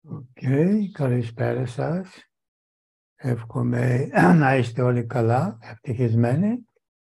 Καλησπέρα σας. Εύχομαι να είστε όλοι καλά, ευτυχισμένοι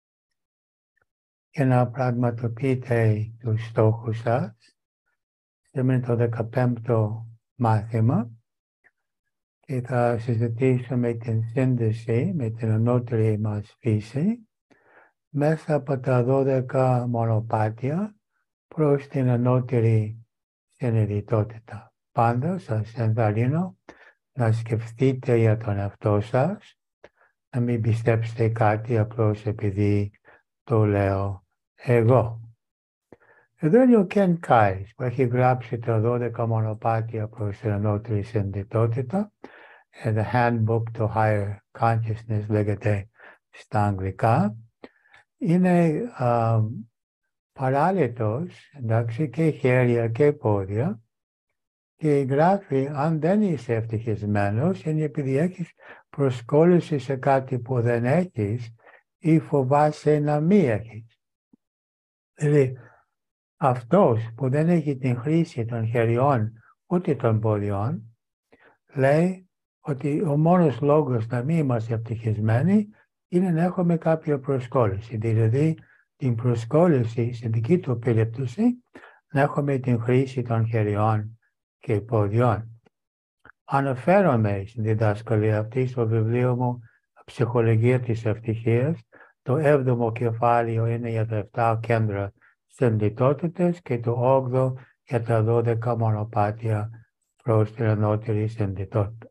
και να πραγματοποιείτε τους στόχους σας. Σήμερα είναι το 15ο μάθημα και θα συζητήσουμε την σύνδεση με την ανώτερη μας φύση μέσα από τα 12 μονοπάτια προς την ανώτερη συνειδητότητα. Πάντα σας ενθαρρύνω να σκεφτείτε για τον εαυτό σας, να μην πιστέψετε κάτι απλώς επειδή το λέω εγώ. Εδώ είναι ο Ken Kais που έχει γράψει τα 12 μονοπάτια προς την ανώτερη συνειδητότητα. The Handbook to Higher Consciousness λέγεται στα αγγλικά. Είναι παράλληλος, εντάξει, και χέρια και πόδια. Και γράφει, αν δεν είσαι ευτυχισμένος, είναι επειδή έχεις προσκόλληση σε κάτι που δεν έχεις ή φοβάσαι να μην έχεις. Δηλαδή, αυτός που δεν έχει την χρήση των χεριών ούτε των ποδιών, λέει ότι ο μόνος λόγος να μην είμαστε ευτυχισμένοι είναι να έχουμε κάποια προσκόλληση. Δηλαδή, την προσκόλληση, στην δική του περίπτωση, να έχουμε την χρήση των χεριών και ποδιών. Αναφέρομαι στην διδασκαλία αυτή στο βιβλίο μου «Ψυχολογία της Ευτυχίας». Το 7ο κεφάλαιο είναι για τα 7 κέντρα συνειδητότητας και το 8ο για τα 12 μονοπάτια προς την ανώτερη συνειδητότητα.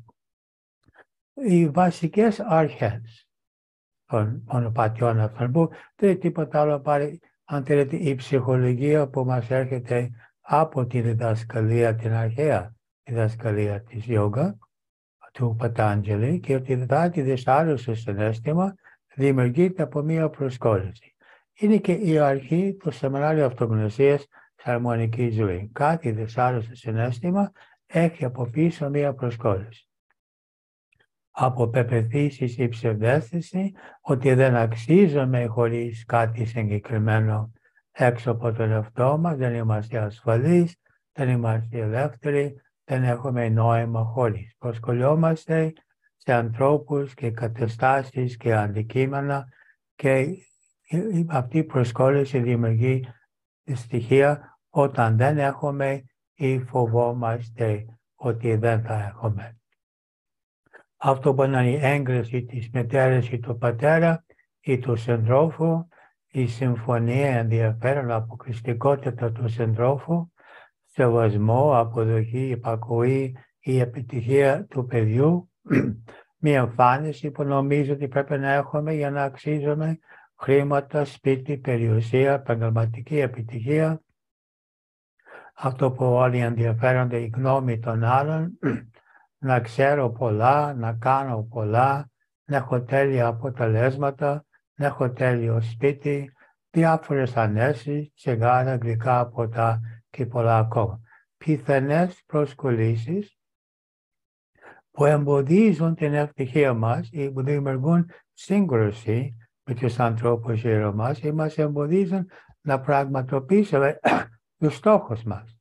Οι βασικές αρχές των μονοπατιών αυτών, που δεν είναι τίποτα άλλο πάρει, αν θέλετε, η ψυχολογία που μας έρχεται από τη διδασκαλία, την αρχαία διδασκαλία της Ιόγκα, του Πατάντζαλη, και ότι τη δυσάρρωση συναίσθημα δημιουργείται από μία προσκόλληση. Είναι και η αρχή του σεμινάριου αυτογνωσίας της αρμονικής ζωής. Κάθε δυσάρρωση συναίσθημα έχει από πίσω μία προσκόλληση. Από πεποιθήσεις ή ψευδαίσθηση ότι δεν αξίζουμε χωρίς κάτι συγκεκριμένο έξω από τον εαυτό μας, δεν είμαστε ασφαλείς, δεν είμαστε ελεύθεροι, δεν έχουμε νόημα χωρίς. Προσκολιόμαστε σε ανθρώπους και καταστάσεις και αντικείμενα και αυτή η προσκόλληση δημιουργεί στοιχεία όταν δεν έχουμε ή φοβόμαστε ότι δεν θα έχουμε. Αυτό μπορεί να είναι η έγκριση της μητέρας ή του πατέρα ή του συντρόφου, η συμφωνία, ενδιαφέρον, αποκλειστικότητα του συντρόφου, σεβασμό, αποδοχή, υπακοή, η επιτυχία του παιδιού, μια εμφάνιση που νομίζω ότι πρέπει να έχουμε για να αξίζουμε χρήματα, σπίτι, περιουσία, επαγγελματική επιτυχία. Αυτό που όλοι ενδιαφέρονται, η γνώμη των άλλων, να ξέρω πολλά, να κάνω πολλά, να έχω τέλεια αποτελέσματα, να έχω τέλειο σπίτι, διάφορες ανέσεις, τσιγάρα, γλυκά ποτά και πολλά ακόμα. Πιθανές προσκολήσεις που εμποδίζουν την ευτυχία μας ή που δημιουργούν σύγκρουση με τους ανθρώπους γύρω μας ή μας εμποδίζουν να πραγματοποιήσουμε τους στόχους μας.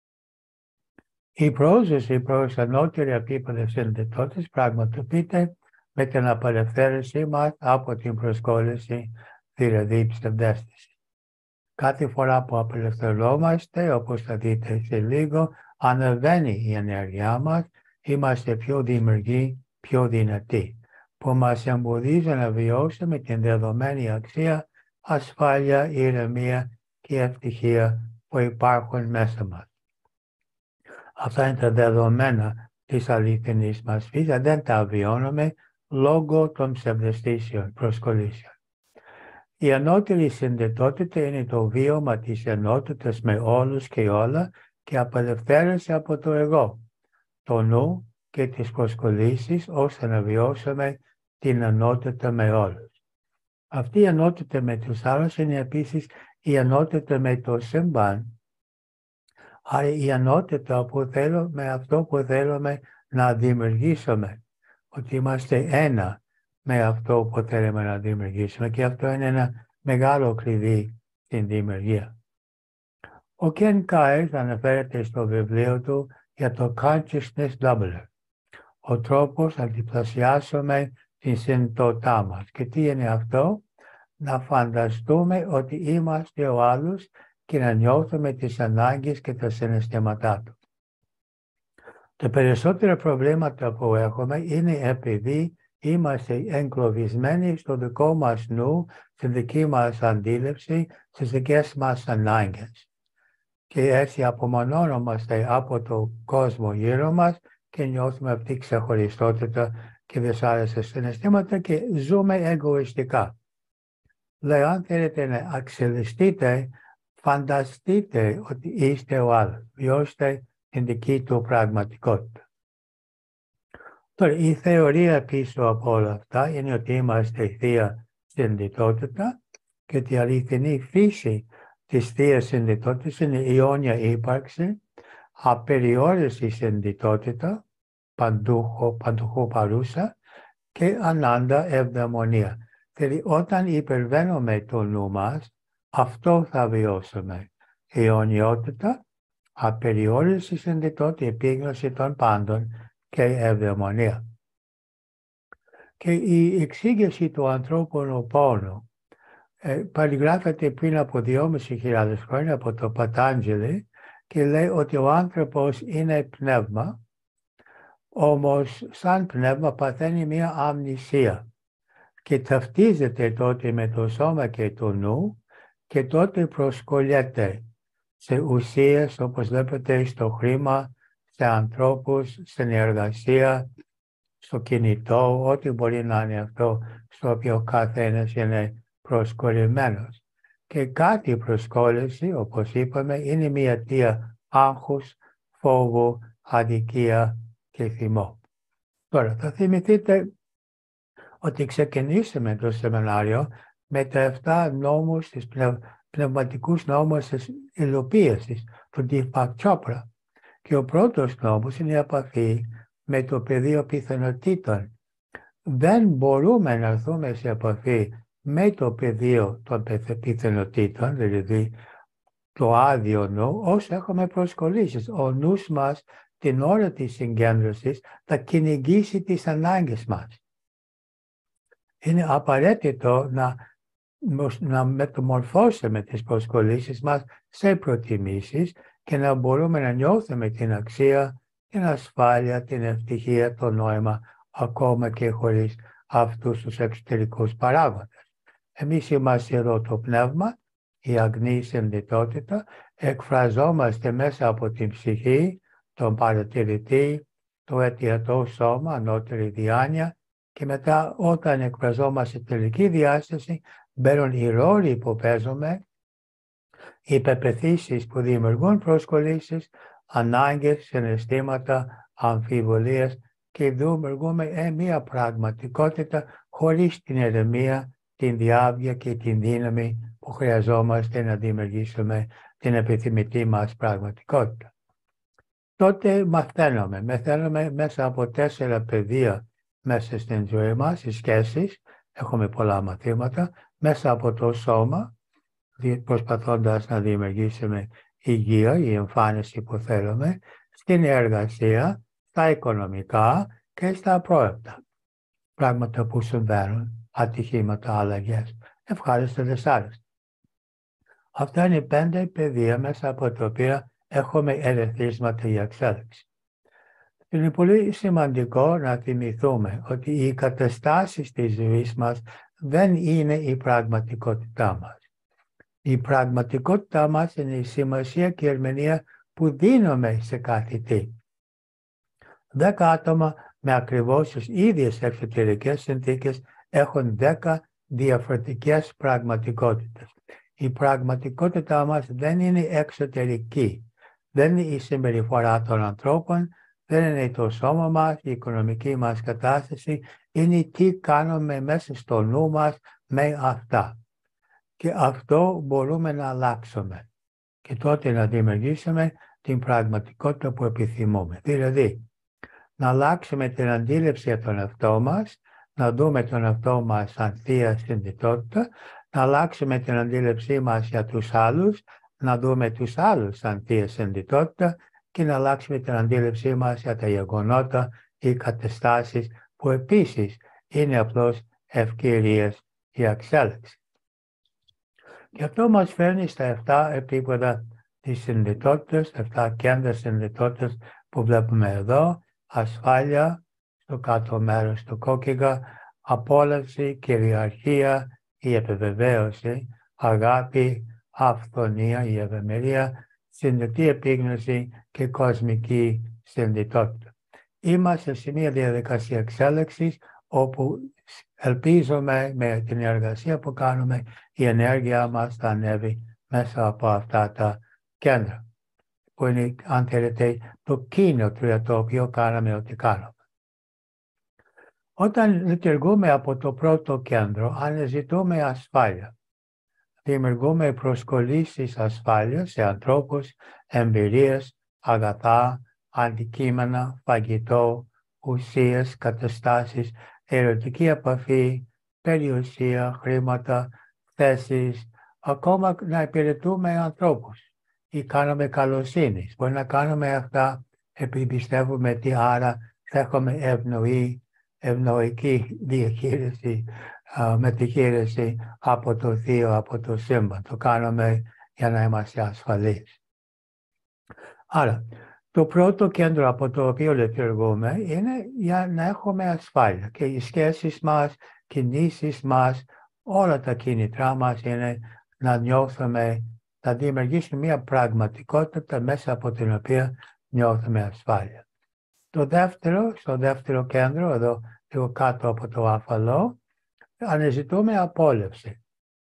Η πρόσβαση προς ανώτερη επίπεδο συνειδητότητας πραγματοποιείται με την απελευθέρωσή μας από την προσκόλληση, δηλαδή ψευδαίσθηση. Κάθε φορά που απελευθερόμαστε, όπως θα δείτε σε λίγο, ανεβαίνει η ενέργειά μας, είμαστε πιο δημιουργοί, πιο δυνατοί, που μας εμποδίζει να βιώσουμε την δεδομένη αξία, ασφάλεια, ηρεμία και ευτυχία που υπάρχουν μέσα μας. Αυτά είναι τα δεδομένα της αληθινής μας φύσης, δεν τα βιώνουμε λόγω των ψευδαισθήσεων, προσκολήσεων. Η ανώτερη συνειδητότητα είναι το βίωμα της ενότητας με όλους και όλα και απελευθέρωση από το εγώ, το νου και τις προσκολήσεις, ώστε να βιώσουμε την ενότητα με όλους. Αυτή η ενότητα με τους άλλους είναι επίσης η ενότητα με το σύμπαν. Άρα η ενότητα που θέλω με αυτό που θέλουμε να δημιουργήσουμε, ότι είμαστε ένα με αυτό που θέλουμε να δημιουργήσουμε, και αυτό είναι ένα μεγάλο κλειδί στην δημιουργία. Ο Ken Kais αναφέρεται στο βιβλίο του για το consciousness doubler. Ο τρόπος να διπλασιάσουμε την συνειδητότητά μας. Και τι είναι αυτό? Να φανταστούμε ότι είμαστε ο άλλος και να νιώθουμε τις ανάγκες και τα συναισθήματά του. Τα περισσότερα προβλήματα που έχουμε είναι επειδή είμαστε εγκλωβισμένοι στο δικό μας νου, στη δική μας αντίληψη, στις δικές μας ανάγκες. Και έτσι απομονώνομαστε από τον κόσμο γύρω μας και νιώθουμε αυτή τη ξεχωριστότητα και δυσάρεστα συναισθήματα και ζούμε εγωιστικά. Λέει, αν θέλετε να αξιελιστείτε, φανταστείτε ότι είστε ο άλλος, βιώστε την δική του πραγματικότητα. Τώρα, η θεωρία πίσω από όλα αυτά είναι ότι είμαστε θεία συνειδητότητα και ότι η αληθινή φύση της θείας συνειδητότητας είναι η αιώνια ύπαρξη, απεριόριστη συνειδητότητα, παντούχο παρούσα και ανάντα ευδαιμονία. Δηλαδή, όταν υπερβαίνουμε το νου μας, αυτό θα βιώσουμε. Η αιωνιότητα, απεριόριστη συνειδητότητα, επίγνωση των πάντων και ευδαιμονία. Και η εξήγηση του ανθρώπινου πόνου περιγράφεται πριν από 2.500 χρόνια από το Πατάντζελη και λέει ότι ο άνθρωπος είναι πνεύμα, όμως σαν πνεύμα παθαίνει μια αμνησία και ταυτίζεται τότε με το σώμα και το νου και τότε προσκολιέται σε ουσίες όπως βλέπετε στο χρήμα, σε ανθρώπους, στην εργασία, στο κινητό, ό,τι μπορεί να είναι αυτό στο οποίο κάθε ένας είναι προσκολλημένος. Και κάθε προσκόλληση, όπως είπαμε, είναι μια αιτία άγχους, φόβου, αδικία και θυμό. Τώρα, θα θυμηθείτε ότι ξεκινήσαμε το σεμινάριο με τα 7 νόμους, τις πνευματικούς νόμους της υλοποίησης, του Deepak Chopra. Και ο πρώτος νόμος είναι η επαφή με το πεδίο πιθανότητων. Δεν μπορούμε να έρθουμε σε επαφή με το πεδίο των πιθανότητων, δηλαδή το άδειο νου, όσο έχουμε προσκολήσεις. Ο νους μας την ώρα της συγκέντρωσης θα κυνηγήσει τις ανάγκες μας. Είναι απαραίτητο να μεταμορφώσουμε τις προσκολήσεις μας σε προτιμήσεις και να μπορούμε να νιώθουμε την αξία, την ασφάλεια, την ευτυχία, το νόημα, ακόμα και χωρίς αυτούς τους εξωτερικούς παράγοντες. Εμείς είμαστε εδώ το πνεύμα, η αγνή συνειδητότητα, εκφραζόμαστε μέσα από την ψυχή, τον παρατηρητή, το αιτιατό σώμα, ανώτερη διάνοια και μετά όταν εκφραζόμαστε τελική διάσταση μπαίνουν οι ρόλοι που παίζουμε, οι πεποιθήσεις που δημιουργούν προσκολήσεις, ανάγκες, συναισθήματα, αμφιβολίες και δημιουργούμε μια πραγματικότητα χωρίς την ερεμία, την διάβγεια και την δύναμη που χρειαζόμαστε να δημιουργήσουμε την επιθυμητή μας πραγματικότητα. Τότε μαθαίνουμε μέσα από 4 πεδία μέσα στην ζωή μας, οι σχέσεις, έχουμε πολλά μαθήματα, μέσα από το σώμα, προσπαθώντας να δημιουργήσουμε υγεία, η εμφάνιση που θέλουμε, στην εργασία, στα οικονομικά και στα πρόεπτα. Πράγματα που συμβαίνουν, ατυχήματα, αλλαγές, ευχάριστα, δυσάρεστα. Αυτά είναι 5 πεδία μέσα από τα οποία έχουμε ερεθίσματα για εξέλιξη. Είναι πολύ σημαντικό να θυμηθούμε ότι οι καταστάσεις της ζωής μας δεν είναι η πραγματικότητά μας. Η πραγματικότητά μας είναι η σημασία και η ερμηνεία που δίνουμε σε κάθε τι. 10 άτομα με ακριβώς τις ίδιες εξωτερικές συνθήκες έχουν 10 διαφορετικές πραγματικότητες. Η πραγματικότητά μας δεν είναι εξωτερική. Δεν είναι η συμπεριφορά των ανθρώπων, δεν είναι το σώμα μας, η οικονομική μας κατάσταση, είναι τι κάνουμε μέσα στο νου μας με αυτά. Και αυτό μπορούμε να αλλάξουμε και τότε να δημιουργήσουμε την πραγματικότητα που επιθυμούμε. Δηλαδή, να αλλάξουμε την αντίληψη για τον εαυτό μας, να δούμε τον εαυτό μας σαν θεία συνειδητότητα, να αλλάξουμε την αντίληψή μας για τους άλλους, να δούμε τους άλλους σαν θεία συνειδητότητα και να αλλάξουμε την αντίληψή μας για τα γεγονότα ή καταστάσεις που επίσης είναι απλώς ευκαιρίες για εξέλιξη. Και αυτό μας φέρνει στα 7 επίπεδα της συνειδητότητας, 7 κέντρα συνειδητότητας που βλέπουμε εδώ: ασφάλεια, στο κάτω μέρος του κόκκιγα, απόλαυση, κυριαρχία, η επιβεβαίωση, αγάπη, αυθονία, η ευημερία, συνειδητή επίγνωση και κοσμική συνειδητότητα. Είμαστε σε μια διαδικασία εξέλιξης όπου ελπίζουμε με την εργασία που κάνουμε η ενέργεια μας θα ανέβει μέσα από αυτά τα κέντρα, που είναι, αν θέλετε, το κίνητρο το οποίο κάναμε ό,τι κάνουμε. Όταν λειτουργούμε από το πρώτο κέντρο, αναζητούμε ασφάλεια. Δημιουργούμε προσκολήσεις ασφάλειας σε ανθρώπους, εμπειρίες, αγαθά, αντικείμενα, φαγητό, ουσίες, καταστάσεις, ερωτική επαφή, περιουσία, χρήματα, θέσεις, ακόμα να υπηρετούμε ανθρώπους ή κάνουμε καλοσύνη. Μπορεί να κάνουμε αυτά επειδή πιστεύουμε ότι άρα θα έχουμε ευνοϊκή διαχείριση, μεταχείριση από το Θείο, από το σύμπαν. Το κάνουμε για να είμαστε ασφαλείς. Άρα, το πρώτο κέντρο από το οποίο λειτουργούμε είναι για να έχουμε ασφάλεια και οι σχέσεις μας, κινήσεις μας, όλα τα κίνητρά μας είναι να νιώθουμε, να δημιουργήσουμε μια πραγματικότητα μέσα από την οποία νιώθουμε ασφάλεια. Στο δεύτερο κέντρο, εδώ λίγο κάτω από το αφαλό, αναζητούμε απόλαυση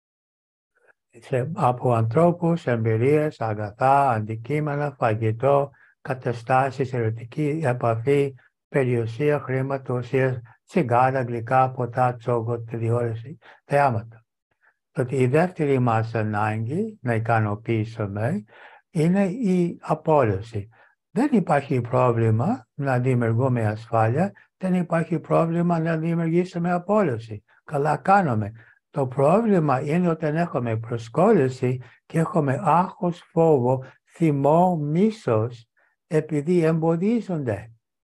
από ανθρώπους, εμπειρίες, αγαθά, αντικείμενα, φαγητό, καταστάσεις, ερωτική επαφή, περιουσία, χρήματα, ουσίες, τσιγάρα, γλυκά, ποτά, τσόκο, τηλεόραση, θεάματα. Ότι η δεύτερη μας ανάγκη να ικανοποιήσουμε είναι η απόλαυση. Δεν υπάρχει πρόβλημα να δημιουργούμε ασφάλεια, δεν υπάρχει πρόβλημα να δημιουργήσουμε απόλαυση. Καλά κάνουμε. Το πρόβλημα είναι όταν έχουμε προσκόλληση και έχουμε άγχος, φόβο, θυμό, μίσος, επειδή εμποδίζονται.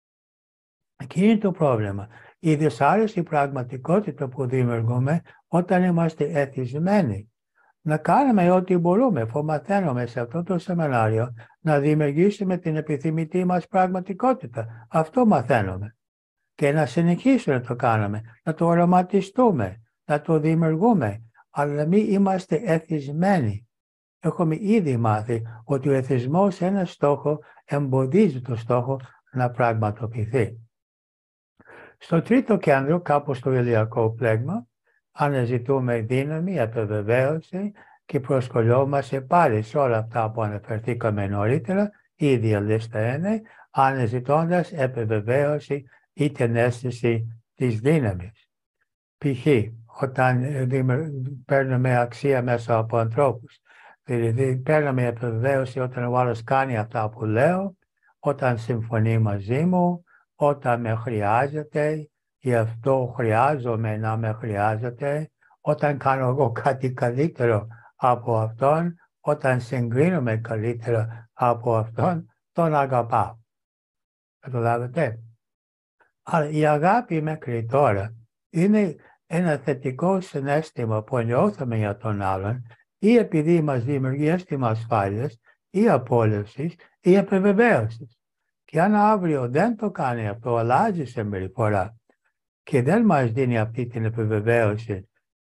Εκεί είναι το πρόβλημα. Η δυσάρεστη πραγματικότητα που δημιουργούμε όταν είμαστε εθισμένοι. Να κάνουμε ό,τι μπορούμε, αφού μαθαίνουμε σε αυτό το σεμινάριο, να δημιουργήσουμε την επιθυμητή μας πραγματικότητα. Αυτό μαθαίνουμε. Και να συνεχίσουμε να το κάνουμε, να το οραματιστούμε, να το δημιουργούμε, αλλά να μην είμαστε εθισμένοι. Έχουμε ήδη μάθει ότι ο εθισμός σε ένα στόχο εμποδίζει το στόχο να πραγματοποιηθεί. Στο τρίτο κέντρο, κάπου στο ηλιακό πλέγμα, αναζητούμε δύναμη, επιβεβαίωση και προσκολιόμαστε πάλι σε όλα αυτά που αναφερθήκαμε νωρίτερα, η ίδια λίστα είναι, αναζητώντας επιβεβαίωση ή την αίσθηση της δύναμης. Π.χ. όταν παίρνουμε αξία μέσα από ανθρώπους, δηλαδή παίρνουμε επιβεβαίωση όταν ο άλλος κάνει αυτά που λέω, όταν συμφωνεί μαζί μου, όταν με χρειάζεται, γι' αυτό χρειάζομαι να με χρειάζεται, όταν κάνω εγώ κάτι καλύτερο από αυτόν, όταν συγκρίνομαι καλύτερα από αυτόν, τον αγαπάω. Καταλάβετε. Αλλά η αγάπη μέχρι τώρα είναι ένα θετικό συναίσθημα που νιώθουμε για τον άλλον ή επειδή μας δημιουργεί αίσθημα ασφάλειας ή απόλαυσης ή επιβεβαίωσης. Και αν αύριο δεν το κάνει αυτό, αλλάζει συμπεριφορά και δεν μας δίνει αυτή την επιβεβαίωση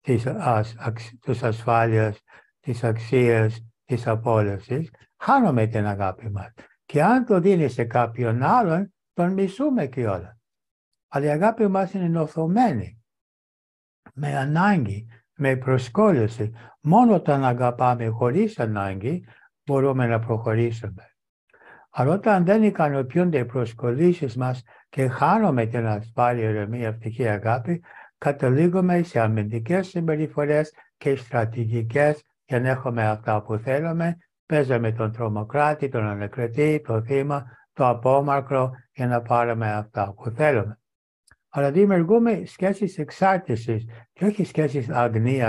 της ασφάλειας, της αξίας, της απόλαυσης, χάνουμε την αγάπη μας. Και αν το δίνει σε κάποιον άλλον, τον μισούμε κιόλας. Αλλά η αγάπη μας είναι νοθωμένη, με ανάγκη, με προσκόλληση. Μόνο όταν αγαπάμε χωρίς ανάγκη, μπορούμε να προχωρήσουμε. Αλλά όταν δεν ικανοποιούνται οι προσκολήσεις μας και χάνουμε την ασφάλεια, ηρεμία, ευτυχία, αγάπη, καταλήγουμε σε αμυντικές συμπεριφορές και στρατηγικές για να έχουμε αυτά που θέλουμε. Παίζαμε τον τρομοκράτη, τον ανακριτή, το θύμα, το απόμακρο για να πάρουμε αυτά που θέλουμε. Αλλά δημιουργούμε σχέσεις εξάρτησης και όχι σχέσεις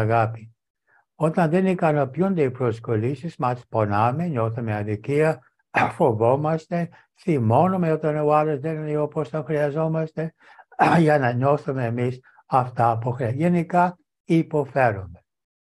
αγνή-αγάπη. Όταν δεν ικανοποιούνται οι προσκολήσεις μας, πονάμε, νιώθουμε αδικία, φοβόμαστε, θυμώνουμε όταν ο άλλος δεν είναι όπως το χρειαζόμαστε, για να νιώθουμε εμείς αυτά που χρειάζεται. Γενικά υποφέρουμε.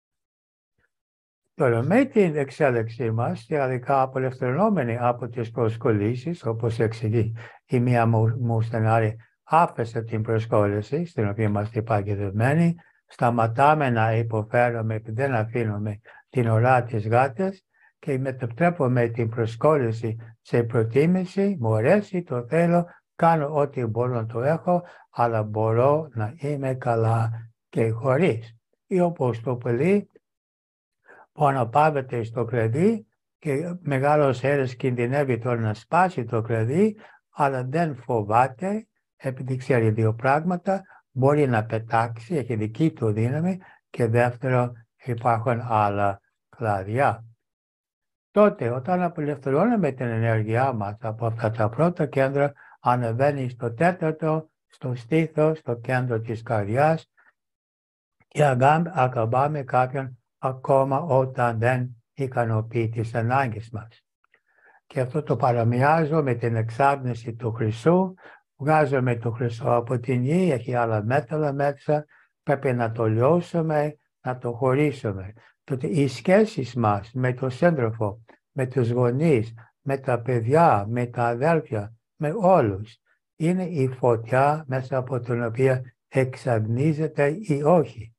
Τώρα με την εξέλιξή μας, θεωρητικά απελευθερωμένοι από τις προσκολήσεις, όπως εξηγεί η μία μου στενάρη, άφεσε την προσκόλληση, στην οποία είμαστε παγιδευμένοι, σταματάμε να υποφέρουμε επειδή δεν αφήνουμε την ουρά της γάτας και μετατρέπουμε την προσκόλληση σε προτίμηση, μου αρέσει, το θέλω, κάνω ό,τι μπορώ να το έχω, αλλά μπορώ να είμαι καλά και χωρίς. Ή όπως το πολύ, που αναπαύεται στο κλειδί και μεγάλος αέρας κινδυνεύει τώρα να σπάσει το κλειδί, αλλά δεν φοβάται, επειδή ξέρει δύο πράγματα, μπορεί να πετάξει, έχει δική του δύναμη και δεύτερο υπάρχουν άλλα κλαδιά. Τότε όταν απελευθερώνουμε την ενέργειά μας από αυτά τα πρώτα κέντρα, ανεβαίνει στο τέταρτο, στο στήθος, στο κέντρο της καρδιάς και ακαμπάμε κάποιον ακόμα όταν δεν ικανοποιεί τις ανάγκες μας. Και αυτό το παραμοιάζω με την εξάρτηση του χρυσού. Βγάζουμε το χρυσό από την γη, έχει άλλα μέταλλα μέσα, πρέπει να το λιώσουμε, να το χωρίσουμε. Τότε οι σχέσεις μας με τον σύντροφο, με τους γονείς, με τα παιδιά, με τα αδέλφια, με όλους, είναι η φωτιά μέσα από την οποία εξαγνίζεται ή όχι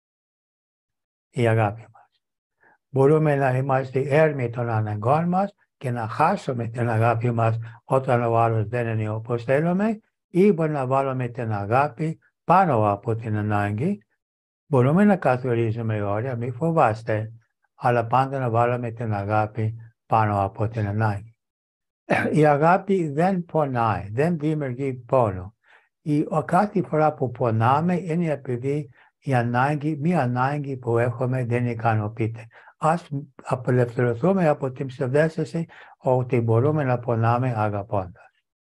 η αγάπη μας. Μπορούμε να είμαστε έρμοι των αναγκών μας και να χάσουμε την αγάπη μας όταν ο άλλος δεν είναι όπως θέλουμε, ή μπορεί να βάλουμε την αγάπη πάνω από την ανάγκη. Μπορούμε να καθορίζουμε όρια, μην φοβάστε, αλλά πάντα να βάλουμε την αγάπη πάνω από την ανάγκη. Η αγάπη δεν πονάει, δεν δημιουργεί πόνο. Κάθε φορά που πονάμε είναι επειδή μία ανάγκη που έχουμε δεν ικανοποιείται. Ας απελευθερωθούμε από την ψευδαίσθηση ότι μπορούμε να πονάμε αγαπώντας.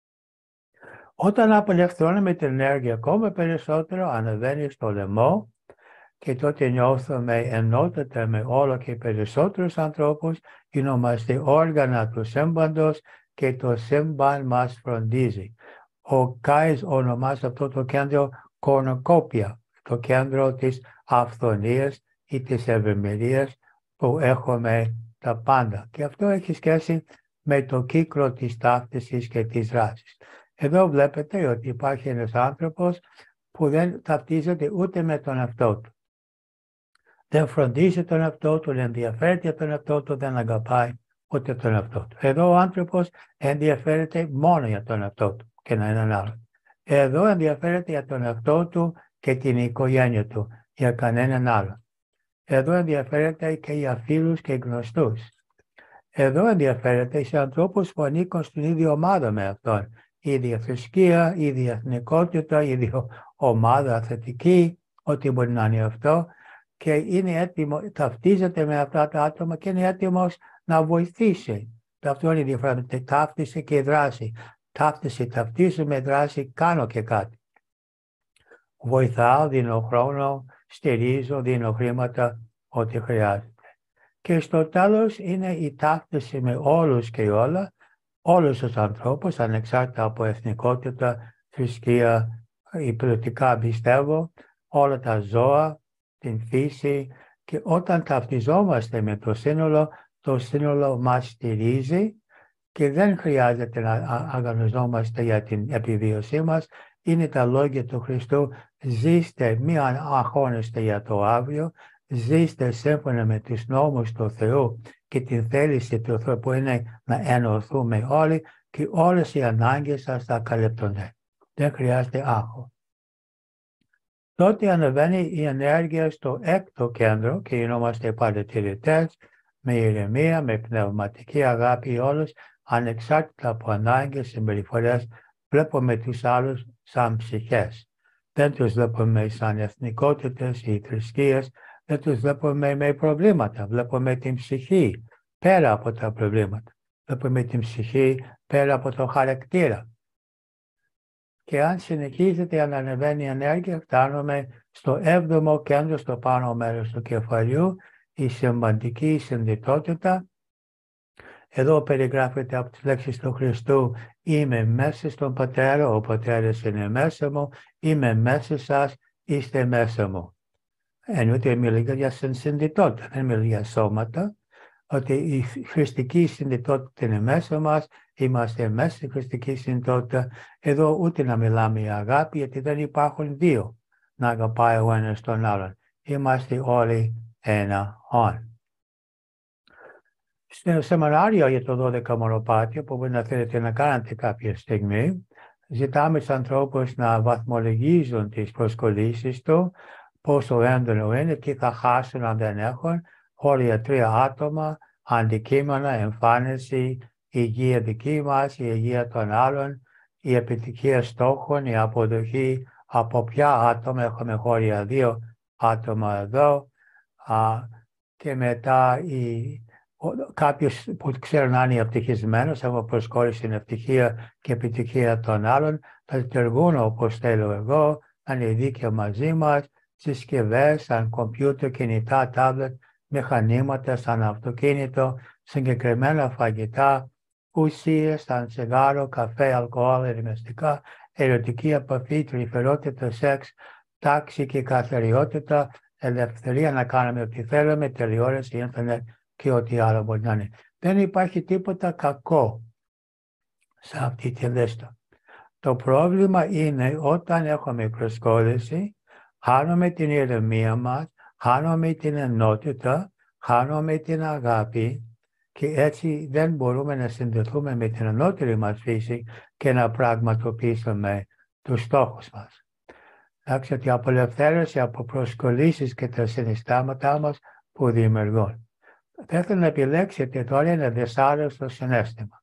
Όταν απελευθερώνουμε την ενέργεια ακόμα περισσότερο, ανεβαίνει στο λαιμό και τότε νιώθουμε ενότητα με όλο και περισσότερους ανθρώπους, γινόμαστε όργανα του σύμπαντος και το σύμπαν μας φροντίζει. Ο Κάις ονομάζει αυτό το κέντρο κορνοκόπια, το κέντρο της αυθονίας ή της ευημερίας που έχουμε τα πάντα. Και αυτό έχει σχέση με το κύκλο της ταύτισης και της δράσης. Εδώ βλέπετε ότι υπάρχει ένας άνθρωπος που δεν ταυτίζεται ούτε με τον εαυτό του. Δεν φροντίζει τον εαυτό του, δεν ενδιαφέρεται για τον εαυτό του, δεν αγαπάει ούτε τον εαυτό του. Εδώ ο άνθρωπος ενδιαφέρεται μόνο για τον εαυτό του και να είναι άλλο. Εδώ ενδιαφέρεται για τον εαυτό του και την οικογένεια του, για κανέναν άλλο. Εδώ ενδιαφέρεται και για φίλους και γνωστούς. Εδώ ενδιαφέρεται σε ανθρώπους που ανήκουν στην ίδια ομάδα με αυτόν. Η ίδια θρησκεία, η ίδια εθνικότητα, η ίδια ομάδα θετική, ό,τι μπορεί να είναι αυτό. Και είναι έτοιμο, ταυτίζεται με αυτά τα άτομα και είναι έτοιμος να βοηθήσει. Αυτό είναι η διαφορά με ταύτιση και δράση. Ταυτίζω με δράση, κάνω και κάτι. Βοηθάω, δίνω χρόνο, στηρίζω, δίνω χρήματα, ό,τι χρειάζεται. Και στο τέλος είναι η ταύτιση με όλους και όλα, όλους τους ανθρώπους, ανεξάρτητα από εθνικότητα, θρησκεία, υπηρετικά πιστεύω, όλα τα ζώα, την φύση, και όταν ταυτιζόμαστε με το σύνολο μας στηρίζει και δεν χρειάζεται να αγωνιζόμαστε για την επιβίωσή μας. Είναι τα λόγια του Χριστού, ζήστε, μη αγχώνεστε για το αύριο, ζήστε σύμφωνα με τους νόμους του Θεού και την θέληση του Θεού που είναι να ενωθούμε όλοι και όλες οι ανάγκες σας θα καλύπτονται. Δεν χρειάζεται άγχος. Τότε ανεβαίνει η ενέργεια στο έκτο κέντρο και γινόμαστε παρατηρητές με ηρεμία, με πνευματική αγάπη όλους, ανεξάρτητα από ανάγκες, συμπεριφορές, βλέπουμε τους άλλους σαν ψυχές. Δεν τους βλέπουμε σαν εθνικότητες ή θρησκείες, δεν τους βλέπουμε με προβλήματα. Βλέπουμε την ψυχή πέρα από τα προβλήματα. Βλέπουμε την ψυχή πέρα από το χαρακτήρα. Και αν συνεχίζεται να ανεβαίνει η ενέργεια, φτάνουμε στο 7ο κέντρο, στο πάνω μέρος του κεφαλιού, η σημαντική συνδυτότητα. Εδώ περιγράφεται από τις λέξεις του Χριστού, είμαι μέσα στον Πατέρα, ο Πατέρας είναι μέσα μου, είμαι μέσα σας, είστε μέσα μου. Εννοείται μιλεί για συνδυτότητα, δεν μιλεί για σώματα, ότι η χριστική συνδυτότητα είναι μέσα μας, είμαστε μέσα στη χριστική συνδυτότητα. Εδώ ούτε να μιλάμε για αγάπη, γιατί δεν υπάρχουν δύο να αγαπάει ο ένας τον άλλον. Είμαστε όλοι ένα «ον». Στο σεμινάριο για το 12 μονοπάτιο, που μπορεί να θέλετε να κάνετε κάποια στιγμή, ζητάμε τους ανθρώπους να βαθμολογίζουν τις προσκολήσεις του, πόσο έντονο είναι, τι θα χάσουν αν δεν έχουν, όρια 3 άτομα, αντικείμενα, εμφάνιση, η υγεία δική μας, η υγεία των άλλων, η επιτυχία στόχων, η αποδοχή από ποια άτομα, έχουμε χώρια 2 άτομα εδώ, και μετά κάποιος που ξέρουν αν είναι ευτυχισμένος, έχω προσκόλληση στην ευτυχία και επιτυχία των άλλων, θα λειτουργούν όπως θέλω εγώ, να είναι δίκαια μαζί μας, συσκευές, σαν κομπιούτερ, κινητά, τάμπλετ, μηχανήματα, σαν αυτοκίνητο, συγκεκριμένα φαγητά, ουσίες, σαν τσιγάρο, καφέ, αλκοόλ, ερημιστικά, ερωτική επαφή, τρυφερότητα, σεξ, τάξη και καθαριότητα, ελευθερία να κάνουμε ό,τι θέλουμε, τηλεόραση, ίντερνετ και ό,τι άλλο μπορεί να είναι. Δεν υπάρχει τίποτα κακό σε αυτή τη λίστα. Το πρόβλημα είναι όταν έχουμε προσκόλληση, χάνουμε την ηρεμία μας, χάνουμε την ενότητα, χάνουμε την αγάπη και έτσι δεν μπορούμε να συνδεθούμε με την ενώτερη μας φύση και να πραγματοποιήσουμε τους στόχους μας. Εντάξει, ότι απελευθέρωση από προσκολήσεις και τα συναισθήματά μας που δημιουργούν. Θα ήθελα να επιλέξετε τώρα ένα δυσάρεστο συναίσθημα,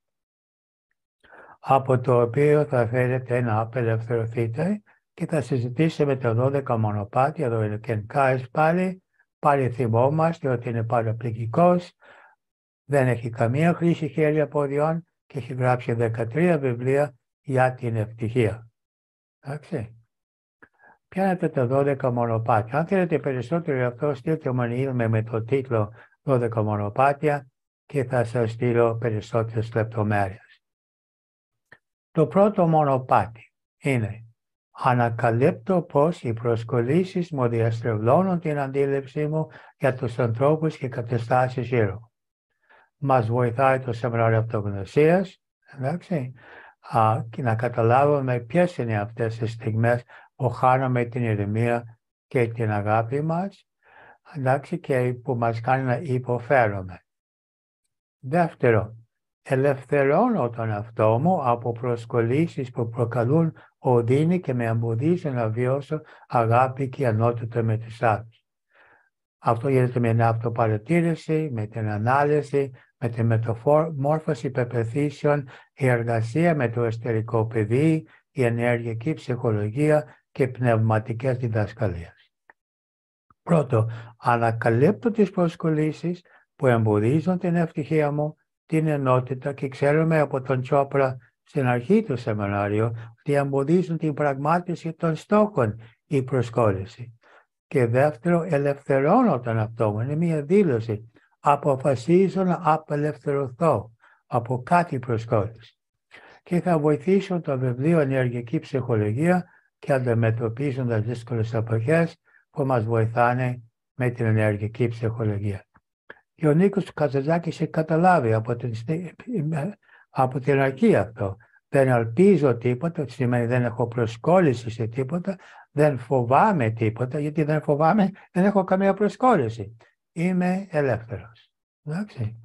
από το οποίο θα θέλετε να απελευθερωθείτε και θα συζητήσουμε τα 12 μονοπάτια. Εδώ είναι και Κάις πάλι θυμόμαστε ότι είναι παραπληκτικός, δεν έχει καμία χρήση χέρια ποδιών και έχει γράψει 13 βιβλία για την ευτυχία. Εντάξει. Πιάνετε τα 12 μονοπάτια. Αν θέλετε περισσότερο γι' αυτό, στείλτε μου email με το τίτλο 12 μονοπάτια και θα σας στείλω περισσότερες λεπτομέρειες. Το πρώτο μονοπάτι είναι ανακαλύπτω πως οι προσκολήσεις μου διαστρεβλώνουν την αντίληψή μου για τους ανθρώπους και καταστάσεις γύρω. Μας βοηθάει το σεμινάριο αυτογνωσίας, εντάξει, και να καταλάβουμε ποιες είναι αυτές τις στιγμές που χάνουμε την ηρεμία και την αγάπη μας, εντάξει, και που μας κάνει να υποφέρουμε. Δεύτερο, ελευθερώνω τον εαυτό μου από προσκολήσεις που προκαλούν οδύνη και με εμποδίζουν να βιώσω αγάπη και ενότητα με τους άλλους. Αυτό γίνεται με την αυτοπαρατήρηση, με την ανάλυση, με τη μεταμόρφωση πεποιθήσεων, η εργασία με το εσωτερικό παιδί, η ενεργειακή ψυχολογία και πνευματικές διδασκαλίες. Πρώτο, ανακαλύπτω τις προσκολήσεις που εμποδίζουν την ευτυχία μου, την ενότητα και ξέρουμε από τον Τσόπρα στην αρχή του σεμινάριου ότι εμποδίζουν την πραγμάτιση των στόχων η προσκόλληση. Και δεύτερο, ελευθερώνω τον εαυτό μου. Είναι μια δήλωση. Αποφασίζω να απελευθερωθώ από κάτι προσκόλληση. Και θα βοηθήσω το βιβλίο Ενεργειακή Ψυχολογία και αντιμετωπίζοντας δύσκολες εποχές που μας βοηθάνε με την ενεργειακή ψυχολογία. Και ο Νίκος Καζαντζάκης έχει καταλάβει από την αρχή αυτό. Δεν ελπίζω τίποτα, ότι σημαίνει δεν έχω προσκόλληση σε τίποτα, δεν φοβάμαι τίποτα, γιατί δεν φοβάμαι, δεν έχω καμία προσκόλληση. Είμαι ελεύθερος. Εντάξει.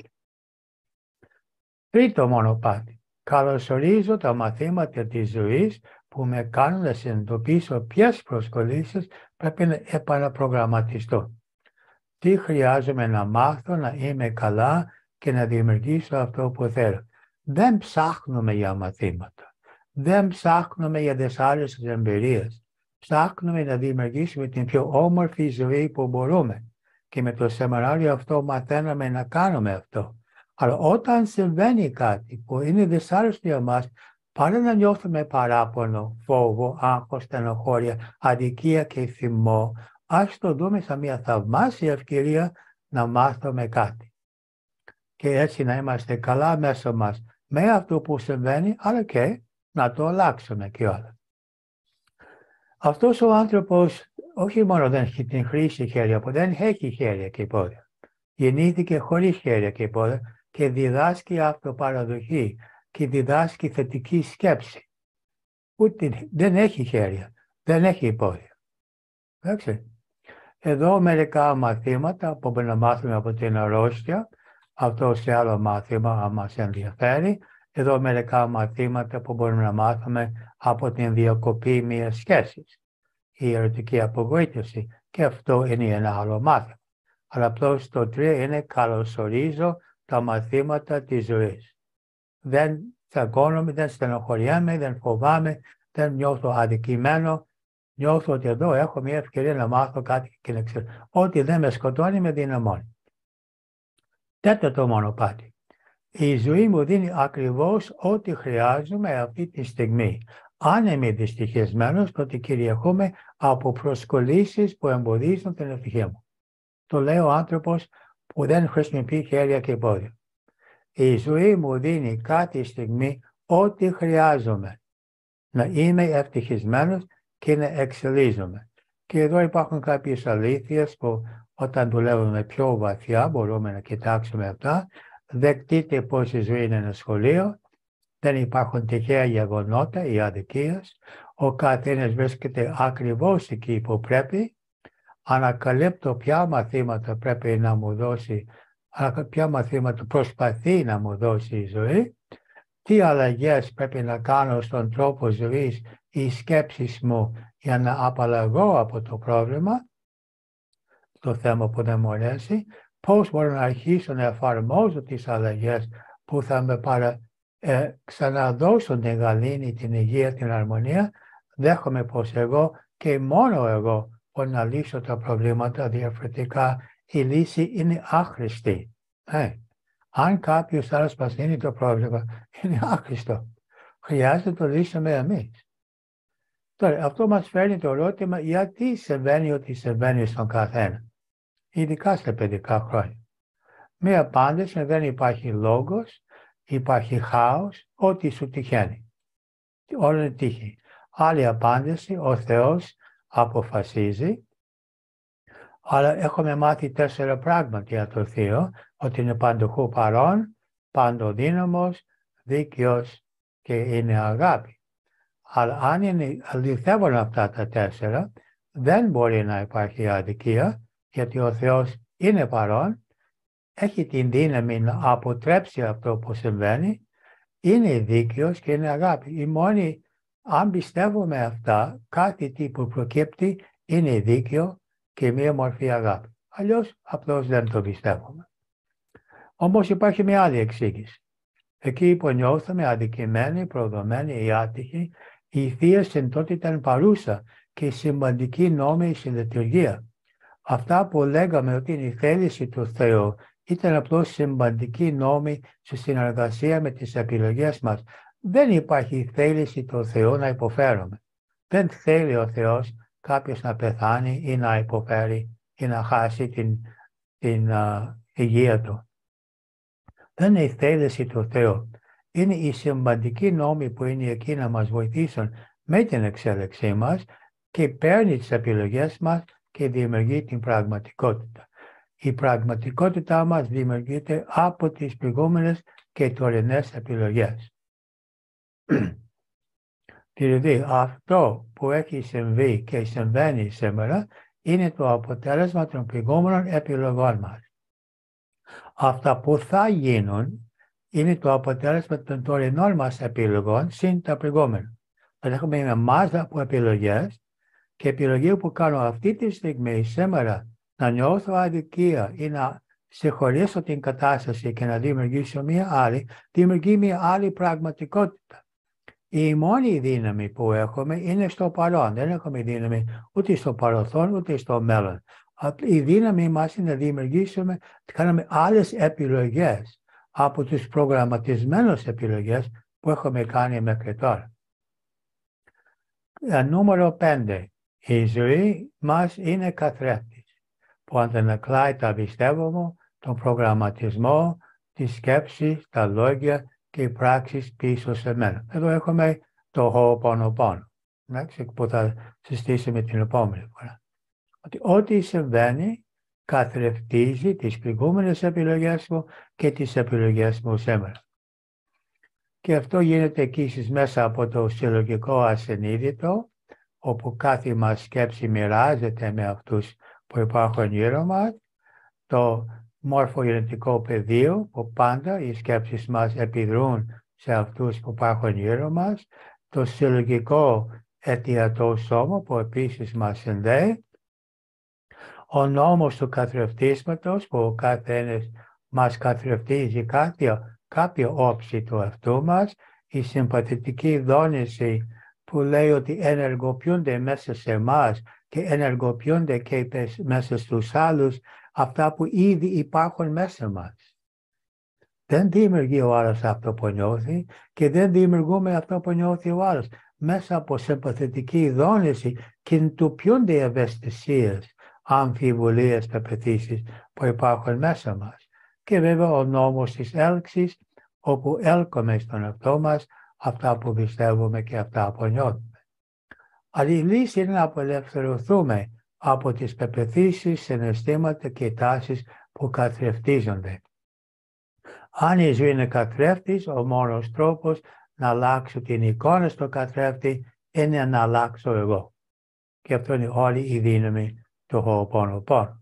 Τρίτο μονοπάτι. Καλωσορίζω τα μαθήματα της ζωής που με κάνουν να συνειδητοποιήσω ποιες προσκολήσεις πρέπει να επαναπρογραμματιστώ. Τι χρειάζομαι να μάθω, να είμαι καλά και να δημιουργήσω αυτό που θέλω. Δεν ψάχνουμε για μαθήματα. Δεν ψάχνουμε για δυσάρεστες εμπειρίες. Ψάχνουμε να δημιουργήσουμε την πιο όμορφη ζωή που μπορούμε. Και με το σεμινάριο αυτό μαθαίνουμε να κάνουμε αυτό. Αλλά όταν συμβαίνει κάτι που είναι δυσάρεστο για μας, παρά να νιώθουμε παράπονο, φόβο, άγχος, στενοχώρια, αδικία και θυμό, ας το δούμε σαν μια θαυμάσια ευκαιρία να μάθουμε κάτι. και έτσι να είμαστε καλά μέσα μας με αυτό που συμβαίνει, αλλά και να το αλλάξουμε κιόλας. Αυτός ο άνθρωπος όχι μόνο δεν έχει την χρήση χέρια, που δεν έχει χέρια και πόδια. Γεννήθηκε χωρίς χέρια και πόδια και διδάσκει αυτοπαραδοχή και διδάσκει θετική σκέψη. Ούτε, δεν έχει χέρια, δεν έχει πόδια. Εντάξει. Εδώ μερικά μαθήματα που μπορούμε να μάθουμε από την αρρώστια, αυτό σε άλλο μάθημα αν μας ενδιαφέρει. Εδώ μερικά μαθήματα που μπορούμε να μάθουμε από την διακοπή μιας σχέσης, η ερωτική απογοήτευση, και αυτό είναι ένα άλλο μάθημα. Αλλά απλώς το 3 είναι καλωσορίζω τα μαθήματα της ζωής. Δεν τσακώνομαι, δεν στενοχωριέμαι, δεν φοβάμαι, δεν νιώθω αδικημένο. Νιώθω ότι εδώ έχω μια ευκαιρία να μάθω κάτι και να ξέρω. Ό,τι δεν με σκοτώνει με δυναμώνει. Τέταρτο μονοπάτι. Η ζωή μου δίνει ακριβώς ό,τι χρειάζομαι αυτή τη στιγμή. Αν είμαι δυστυχισμένος, τότε κυριαρχούμε από προσκολήσεις που εμποδίζουν την ευτυχία μου. Το λέει ο άνθρωπος που δεν χρησιμοποιεί χέρια και πόδια. Η ζωή μου δίνει κάθε στιγμή ό,τι χρειάζομαι. Να είμαι ευτυχισμένος και να εξελίσσομαι. Και εδώ υπάρχουν κάποιες αλήθειες που όταν δουλεύουμε πιο βαθιά μπορούμε να κοιτάξουμε αυτά. Δεκτείτε πως η ζωή είναι ένα σχολείο. Δεν υπάρχουν τυχαία γεγονότα ή αδικίες. Ο καθένας βρίσκεται ακριβώς εκεί που πρέπει. Ανακαλύπτω ποια μαθήματα πρέπει να μου δώσει, ποια μαθήματα προσπαθεί να μου δώσει η ζωή, τι αλλαγές πρέπει να κάνω στον τρόπο ζωής ή σκέψεις μου για να απαλλαγώ από το πρόβλημα, το θέμα που δεν μου αρέσει, πώς μπορώ να αρχίσω να εφαρμόζω τις αλλαγές που θα με ξαναδώσουν την γαλήνη, την υγεία, την αρμονία. Δέχομαι πως εγώ και μόνο εγώ μπορώ να λύσω τα προβλήματα, διαφορετικά η λύση είναι άχρηστη. Αν κάποιος άλλος μας λύνει το πρόβλημα, είναι άχρηστο. Χρειάζεται να το λύσουμε εμείς. Τώρα, αυτό μας φέρνει το ερώτημα γιατί συμβαίνει ό,τι συμβαίνει στον καθένα, ειδικά στα παιδικά χρόνια. Μία απάντηση: δεν υπάρχει λόγος, υπάρχει χάος, ό,τι σου τυχαίνει. Όλα είναι τύχη. Άλλη απάντηση: ο Θεός αποφασίζει, αλλά έχουμε μάθει 4 πράγματα για το Θείο, ότι είναι παντοχού παρόν, παντοδύναμος, δίκαιος και είναι αγάπη. Αλλά αν είναι αληθεύουν αυτά τα 4, δεν μπορεί να υπάρχει αδικία, γιατί ο Θεός είναι παρόν, έχει την δύναμη να αποτρέψει αυτό που συμβαίνει, είναι δίκαιος και είναι αγάπη. Η μόνη, αν πιστεύουμε αυτά, κάθε τι που προκύπτει είναι δίκαιο και μία μορφή αγάπη. Αλλιώς απλώς δεν το πιστεύουμε. Όμως υπάρχει μια άλλη εξήγηση. Εκεί που νιώθαμε αδικημένοι, προδομένοι ή άτυχοι, η Θεία Συντότητα ήταν παρούσα και σημαντική νόμη στη λειτουργία. Αυτά που λέγαμε ότι είναι η θέληση του Θεού ήταν απλώς σημαντική νόμη στη συνεργασία με τις επιλογές μας. Δεν υπάρχει θέληση του Θεού να υποφέρουμε. Δεν θέλει ο Θεός κάποιος να πεθάνει ή να υποφέρει ή να χάσει την υγεία του. Δεν είναι η θέληση του Θεού. Είναι η σημαντική νόμη που είναι εκεί να μας βοηθήσουν με την εξέλιξή μας και παίρνει τις επιλογές μας και δημιουργεί την πραγματικότητα. Η πραγματικότητά μας δημιουργείται από τις προηγούμενες και τωρινές επιλογές. Δηλαδή αυτό που έχει συμβεί και συμβαίνει σήμερα είναι το αποτέλεσμα των προηγούμενων επιλογών μας. Αυτά που θα γίνουν είναι το αποτέλεσμα των τωρινών μας επιλογών συν τα προηγούμενα. Δηλαδή έχουμε μια μάζα από επιλογές και επιλογή που κάνω αυτή τη στιγμή σήμερα να νιώθω αδικία ή να συγχωρήσω την κατάσταση και να δημιουργήσω μια άλλη, δημιουργεί μια άλλη πραγματικότητα. Η μόνη δύναμη που έχουμε είναι στο παρόν. Δεν έχουμε δύναμη ούτε στο παρελθόν ούτε στο μέλλον. Η δύναμη μας είναι να δημιουργήσουμε, να κάνουμε άλλες επιλογές από τις προγραμματισμένες επιλογές που έχουμε κάνει μέχρι τώρα. Νούμερο 5. Η ζωή μας είναι καθρέφτης που αντανακλάει τα πιστεύω μου, τον προγραμματισμό, τις σκέψεις, τα λόγια και οι πράξεις πίσω σε μένα. Εδώ έχουμε το Ho'oponopono, που θα συστήσουμε την επόμενη φορά. Ότι ό,τι συμβαίνει καθρεφτίζει τις προηγούμενες επιλογές μου και τις επιλογές μου σήμερα. Και αυτό γίνεται επίσης μέσα από το συλλογικό ασυνείδητο, όπου κάθε μας σκέψη μοιράζεται με αυτούς που υπάρχουν γύρω μας, το μορφογενετικό πεδίο, που πάντα οι σκέψεις μας επιδρούν σε αυτούς που υπάρχουν γύρω μας, το συλλογικό αιτιατό σώμα που επίσης μας συνδέει, ο νόμος του καθρεφτίσματος που ο καθένας μας καθρεφτίζει κάποια όψη του εαυτού μας, η συμπαθητική δόνηση που λέει ότι ενεργοποιούνται μέσα σε εμάς και ενεργοποιούνται και μέσα στους άλλους αυτά που ήδη υπάρχουν μέσα μας. Δεν δημιουργεί ο άλλος αυτό που νιώθει και δεν δημιουργούμε αυτό που νιώθει ο άλλος. Μέσα από συμπαθητική δόνηση κινητοποιούνται οι ευαισθησίες, αμφιβολίες, πεποιθήσεις που υπάρχουν μέσα μας. Και βέβαια ο νόμος της έλξης, όπου έλκουμε στον εαυτό μας αυτά που πιστεύουμε και αυτά που νιώθουμε. Αλλά η λύση είναι να απελευθερωθούμε από τις πεποιθήσεις, συναισθήματα και τάσεις που καθρεφτίζονται. Αν η ζωή είναι καθρέφτης, ο μόνος τρόπος να αλλάξω την εικόνα στο καθρέφτη είναι να αλλάξω εγώ. Και αυτό είναι όλη η δύναμη του Ho'oponopono.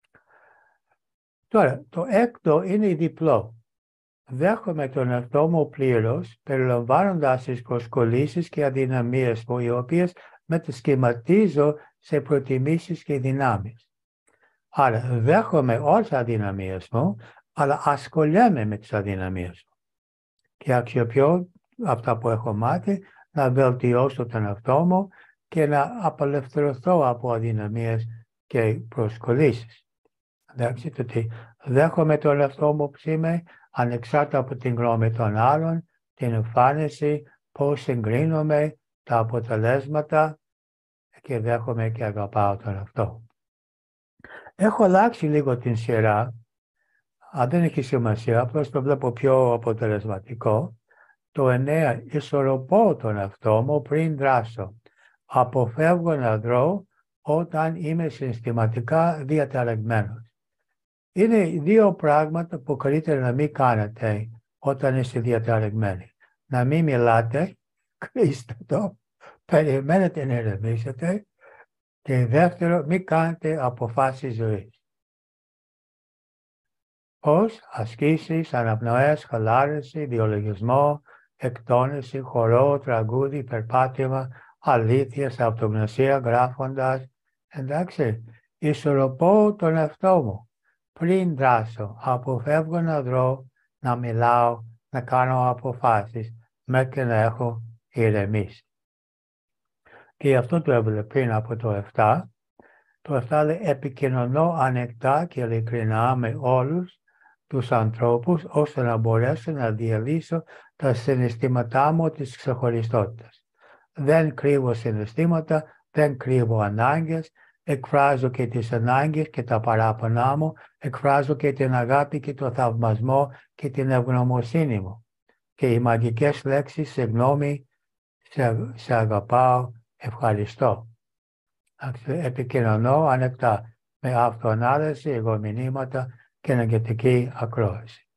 Τώρα, το έκτο είναι διπλό. Δέχομαι τον εαυτό μου πλήρως, περιλαμβάνοντας τις προσκολήσεις και αδυναμίες μου, οι οποίες μετασχηματίζω σε προτιμήσεις και δυνάμεις. Άρα, δέχομαι όλες τις αδυναμίες μου, αλλά ασχολιέμαι με τις αδυναμίες μου. Και αξιοποιώ αυτά που έχω μάθει, να βελτιώσω τον εαυτό μου και να απελευθερωθώ από αδυναμίες και προσκολήσεις. Εντάξει, ότι δέχομαι τον εαυτό μου που είμαι, ανεξάρτητα από την γνώμη των άλλων, την εμφάνιση, πώς συγκρίνομαι, τα αποτελέσματα και δέχομαι και αγαπάω τον εαυτό. Έχω αλλάξει λίγο την σειρά, αν δεν έχει σημασία, απλώς το βλέπω πιο αποτελεσματικό. Το 9, ισορροπώ τον εαυτό μου πριν δράσω. Αποφεύγω να δρώ όταν είμαι συναισθηματικά διαταραγμένος. Είναι δύο πράγματα που καλύτερα να μην κάνετε όταν είστε διαταραγμένοι. Να μην μιλάτε, κλείστε το, περιμένετε να ηρεμήσετε και δεύτερο, μην κάνετε αποφάσεις ζωής. Πώς? Ασκήσεις, αναπνοές, χαλάρωση, διολογισμό, εκτόνωση, χορό, τραγούδι, περπάτημα, αλήθειες, αυτογνωσία, γράφοντας. Εντάξει, ισορροπώ τον εαυτό μου. Πριν δράσω, αποφεύγω να δρώ, να μιλάω, να κάνω αποφάσεις, μέχρι να έχω ηρεμήσει. Και αυτό το έβαλε πριν από το 7. Το 7 λέει, επικοινωνώ ανεκτά και ειλικρινά με όλους τους ανθρώπους, ώστε να μπορέσω να διαλύσω τα συναισθήματά μου της ξεχωριστότητας. Δεν κρύβω συναισθήματα, δεν κρύβω ανάγκες, εκφράζω και τις ανάγκες και τα παράπονά μου, εκφράζω και την αγάπη και το θαυμασμό και την ευγνωμοσύνη μου. Και οι μαγικές λέξεις, συγγνώμη, σε αγαπάω, ευχαριστώ. Επικοινωνώ ανεκτά με αυτοανάλυση, εγωμηνύματα και ενεργητική ακρόαση.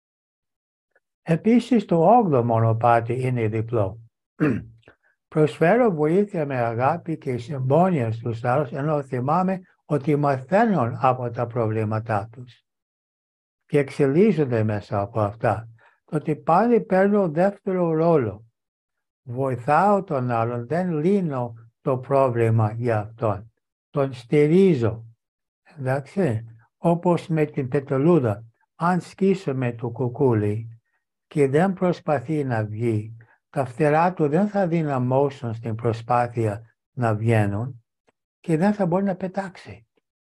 Επίσης το 8ο μονοπάτι είναι διπλό. Προσφέρω βοήθεια με αγάπη και συμπόνια στους άλλους, ενώ θυμάμαι ότι μαθαίνουν από τα προβλήματά τους και εξελίσσονται μέσα από αυτά. Ότι πάλι παίρνω δεύτερο ρόλο. Βοηθάω τον άλλον, δεν λύνω το πρόβλημα για αυτόν. Τον στηρίζω. Εντάξει, όπως με την πεταλούδα. Αν σκίσουμε το κουκούλι και δεν προσπαθεί να βγει, τα φτερά του δεν θα δυναμώσουν στην προσπάθεια να βγαίνουν και δεν θα μπορεί να πετάξει.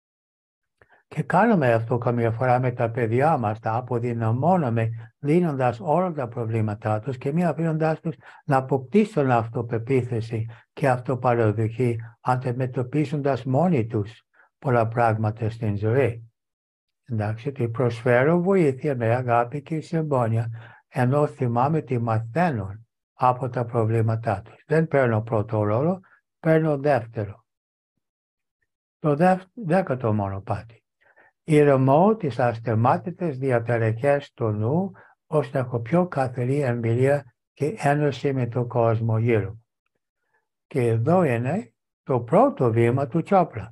Και κάνουμε αυτό καμιά φορά με τα παιδιά μας, τα αποδυναμώνουμε λύνοντας όλα τα προβλήματά τους και μη αφήνοντας τους να αποκτήσουν αυτοπεποίθηση και αυτοπαραδοχή, αντιμετωπίζοντας μόνοι τους πολλά πράγματα στην ζωή. Εντάξει, ότι προσφέρω βοήθεια με αγάπη και συμπόνια, ενώ θυμάμαι ότι μαθαίνουν από τα προβλήματά τους. Δεν παίρνω πρώτο ρόλο, παίρνω δεύτερο. Το δέκατο μονοπάτι. Ηρεμώ τις αστεμάτητες διαταραχές του νου, ώστε να έχω πιο καθαρή εμπειρία και ένωση με τον κόσμο γύρω. Και εδώ είναι το πρώτο βήμα του Τσόπρα.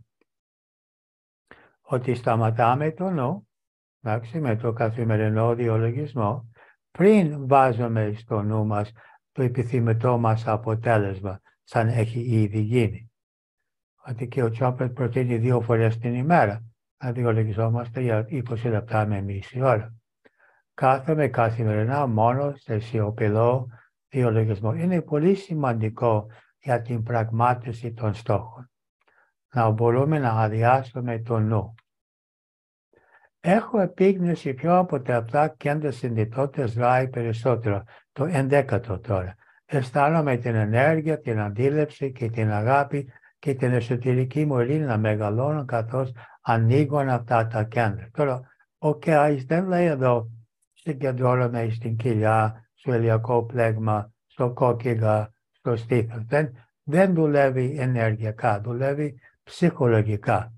Ότι σταματάμε το νου, εντάξει, με το καθημερινό διολογισμό, πριν βάζουμε στο νου μας το επιθυμητό μας αποτέλεσμα, σαν έχει ήδη γίνει. Ότι και ο Τσόπρα προτείνει 2 φορές την ημέρα, να διολογιζόμαστε για 20 λεπτά με μισή ώρα. Κάθομαι καθημερινά μόνο σε σιωπηλό διολογισμό. Είναι πολύ σημαντικό για την πραγμάτιση των στόχων. Να μπορούμε να αδειάσουμε το νου. Έχω επίγνωση πιο από τα 7 κέντρα συνειδητότητας ράι περισσότερο, το 11ο τώρα. Αισθάνομαι την ενέργεια, την αντίληψη και την αγάπη και την εσωτερική μου ειρήνη να μεγαλώνουν καθώς ανοίγουν αυτά τα κέντρα. Τώρα, ο Κεάης δεν λέει εδώ συγκεντρώνομαι στην κοιλιά, στο ηλιακό πλέγμα, στο κόκκιγα, στο στήθος. Δεν δουλεύει ενεργειακά, δουλεύει ψυχολογικά.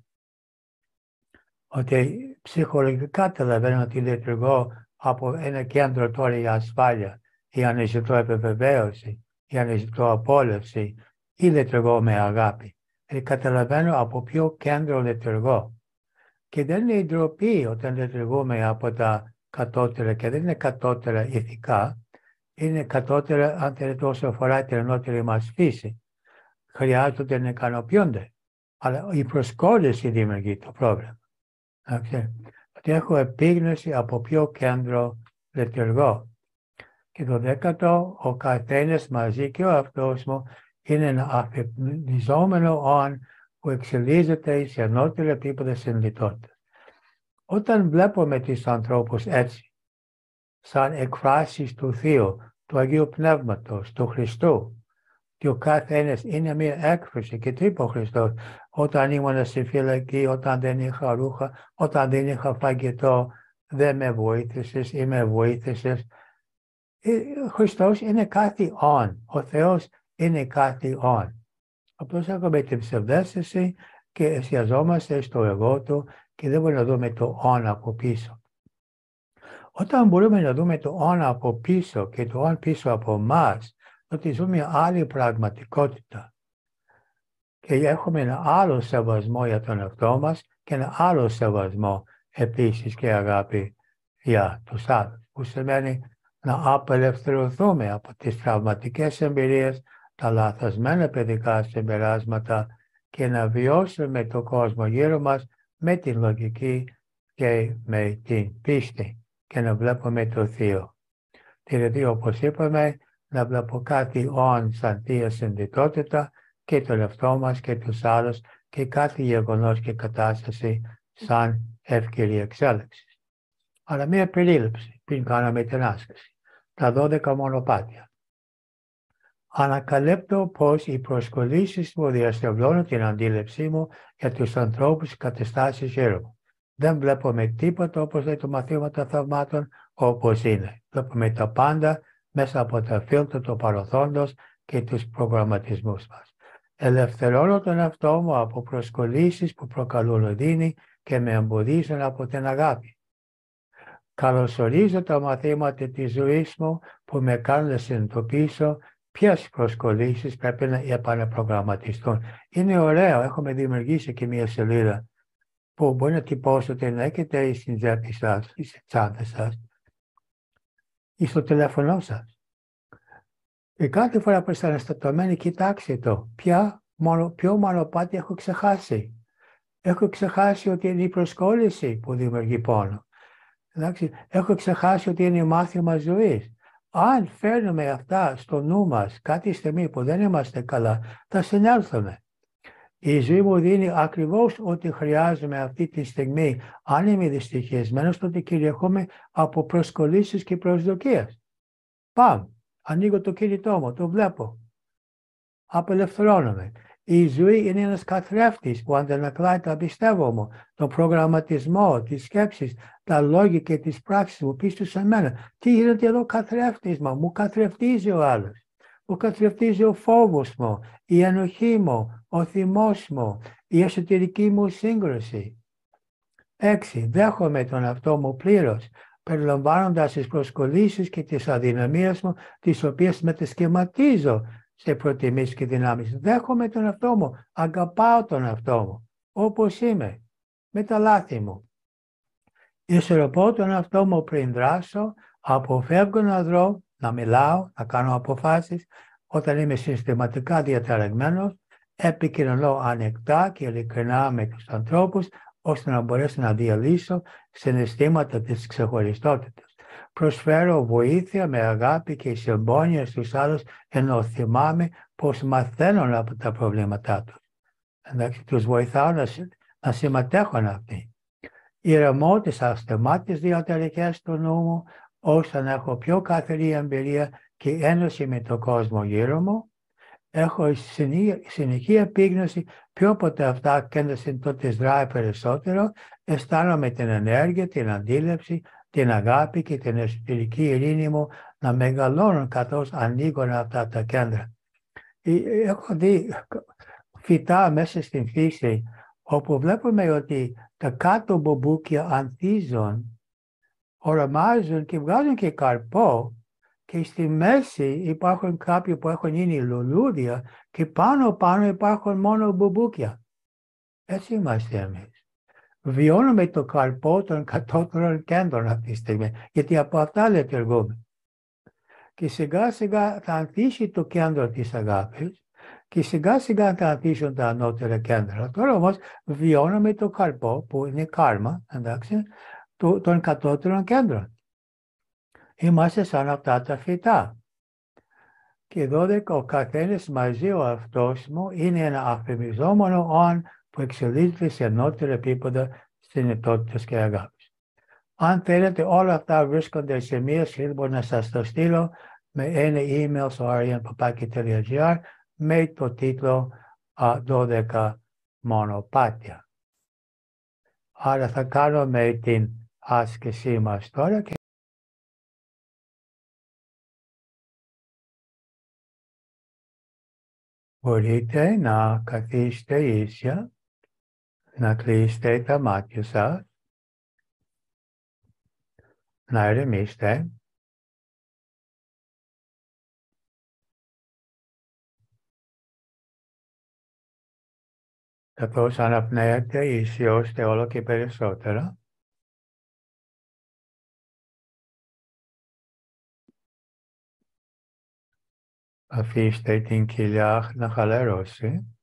Ότι ψυχολογικά καταλαβαίνω ότι λειτουργώ από ένα κέντρο τώρα για ασφάλεια, ή αναζητώ επιβεβαίωση, ή αναζητώ απόλαυση, ή λειτουργώ με αγάπη. Καταλαβαίνω από ποιο κέντρο λειτουργώ. Και δεν είναι ντροπή όταν λειτουργούμε από τα κατώτερα, και δεν είναι κατώτερα ηθικά, είναι κατώτερα αν θέλετε όσο αφορά την ενώτερη μας φύση. Χρειάζονται να ικανοποιούνται. Αλλά η προσκόλληση δημιουργεί το πρόβλημα. Ότι έχω επίγνωση από ποιο κέντρο λειτουργώ. Και το 10ο, ο καθένας μαζί και ο αυτός μου είναι ένα αφυπνιζόμενο όν που εξελίσσεται σε ανώτερα επίπεδα συνειδητότητας. Όταν βλέπουμε τους ανθρώπους έτσι, σαν εκφράσεις του Θείου, του Αγίου Πνεύματος, του Χριστού, και ο κάθε ένας είναι μια έκφραση, και τι είπε ο Χριστός, όταν ήμουν στη φυλακή, όταν δεν είχα ρούχα, όταν δεν είχα φαγητό, δεν με βοήθησες ή με βοήθησες. Ο Χριστός είναι κάτι on, ο Θεός είναι κάτι on. Απλώς έχουμε την ψευδαίσθηση και εστιαζόμαστε στο εγώ του και δεν μπορούμε να δούμε το on από πίσω. Όταν μπορούμε να δούμε το on από πίσω και το on πίσω από εμάς, ότι ζούμε μια άλλη πραγματικότητα και έχουμε ένα άλλο σεβασμό για τον εαυτό μας και ένα άλλο σεβασμό επίσης και αγάπη για τους άλλους, που σημαίνει να απελευθερωθούμε από τις τραυματικές εμπειρίες, τα λαθασμένα παιδικά συμπεράσματα και να βιώσουμε τον κόσμο γύρω μας με την λογική και με την πίστη και να βλέπουμε το Θείο. Δηλαδή, όπως είπαμε, να βλέπω κάτι on σαν θεία συνειδητότητα και τον εαυτό μας και τους άλλους και κάτι γεγονός και κατάσταση σαν ευκαιρία εξέλιξης. Αλλά μία περίληψη πριν κάναμε την άσκηση. Τα 12 μονοπάτια. Ανακαλύπτω πως οι προσκολήσεις μου διαστευλώνουν την αντίληψή μου για τους ανθρώπους και καταστάσεις γύρω μου. Δεν βλέπουμε τίποτα όπως λέει το μαθήμα των θαυμάτων όπως είναι. Βλέπουμε τα πάντα μέσα από τα φίλτρα του παρελθόντος και τους προγραμματισμούς μας. Ελευθερώνω τον εαυτό μου από προσκολήσεις που προκαλούν οδύνη και με εμποδίζουν από την αγάπη. Καλωσορίζω τα μαθήματα της ζωής μου που με κάνουν να συνειδητοποιήσω ποιες προσκολήσεις πρέπει να επαναπρογραμματιστούν. Είναι ωραίο, έχουμε δημιουργήσει και μια σελίδα που μπορεί να τυπώσετε να έχετε στην τσέπη σας ή στη τσάντα σας ή στο τηλέφωνο σας. Και κάθε φορά που είστε αναστατωμένοι, κοιτάξτε το. Ποιο μονοπάτι έχω ξεχάσει. Έχω ξεχάσει ότι είναι η προσκόλληση που δημιουργεί πόνο. Εντάξει, έχω ξεχάσει ότι είναι η μάθημα ζωής. Αν φέρνουμε αυτά στο νου μας κάτι στιγμή που δεν είμαστε καλά, θα συνέλθουμε. Η ζωή μου δίνει ακριβώς ό,τι χρειάζομαι αυτή τη στιγμή. Αν είμαι δυστυχισμένος, τότε κυριαρχούμε από προσκολήσεις και προσδοκίες. Πάμε. Ανοίγω το κινητό μου, το βλέπω. Απελευθερώνομαι. Η ζωή είναι ένας καθρέφτης που αντανακλάει τα πιστεύω μου, τον προγραμματισμό, τις σκέψεις, τα λόγια και τις πράξεις μου πίσω σε μένα. Τι γίνεται εδώ καθρέφτισμα, μου καθρεφτίζει ο άλλος. Μου καθρεφτίζει ο φόβος μου, η ενοχή μου, ο θυμός μου, η εσωτερική μου σύγκρουση. 6. Δέχομαι τον εαυτό μου πλήρως, περιλαμβάνοντας τις προσκολήσεις και τις αδυναμίες μου, τις οποίες μετασχηματίζω σε προτιμήσεις και δυνάμεις. Δέχομαι τον εαυτό μου, αγαπάω τον εαυτό μου, όπως είμαι, με τα λάθη μου. Ισορροπώ τον εαυτό μου πριν δράσω, αποφεύγω να δρώ, να μιλάω, να κάνω αποφάσεις, όταν είμαι συστηματικά διαταραγμένος, επικοινωνώ ανεκτά και ειλικρινά με τους ανθρώπους, ώστε να μπορέσω να διαλύσω συναισθήματα της ξεχωριστότητας. Προσφέρω βοήθεια με αγάπη και συμπόνια στους άλλους, ενώ θυμάμαι πως μαθαίνουν από τα προβλήματά τους. Εντάξει, τους βοηθάω να συμμετέχουν αυτοί. Ηρεμώ τις αστεμάτιες διαταραχές του νου μου, ώστε να έχω πιο καθαρή εμπειρία και ένωση με τον κόσμο γύρω μου. Έχω συνεχή επίγνωση πιο από τα αυτά και να συντότες δράει περισσότερο. Αισθάνομαι την ενέργεια, την αντίληψη, την αγάπη και την εσωτερική ειρήνη μου να μεγαλώνουν καθώς ανοίγουν αυτά τα κέντρα. Έχω δει φυτά μέσα στην φύση όπου βλέπουμε ότι τα κάτω μπομπούκια ανθίζουν, ορομάζουν και βγάζουν και καρπό και στη μέση υπάρχουν κάποιοι που έχουν γίνει λουλούδια και πάνω υπάρχουν μόνο μπομπούκια. Έτσι είμαστε εμείς. Βιώνουμε το καρπό των κατώτερων κέντρων αυτή τη στιγμή, γιατί από αυτά λειτουργούμε. Και σιγά σιγά θα ανθίσει το κέντρο της αγάπης και σιγά σιγά θα ανθίσουν τα ανώτερα κέντρα. Τώρα όμως βιώνουμε το καρπό που είναι κάρμα, εντάξει, των κατώτερων κέντρων. Είμαστε σαν αυτά τα φυτά. Και εδώ ο καθένας μαζί ο αυτός μου είναι ένα αφημιζόμενο όν που εξελίσσεται σε ανώτερα επίπεδα συνειδητότητας και αγάπης. Αν θέλετε όλα αυτά βρίσκονται σε μία σελίδα, μπορώ να σας το στείλω με ένα email στο arianpapaki.gr με το τίτλο 12 μονοπάτια. Άρα θα κάνουμε την άσκησή μας τώρα και μπορείτε να καθίσετε ίσια, να κλείσετε τα μάτια σας, να ηρεμήσετε. Καθώς αναπνέετε ισιώστε όλο και περισσότερα. Αφήστε την κοιλιά να χαλαρώσει.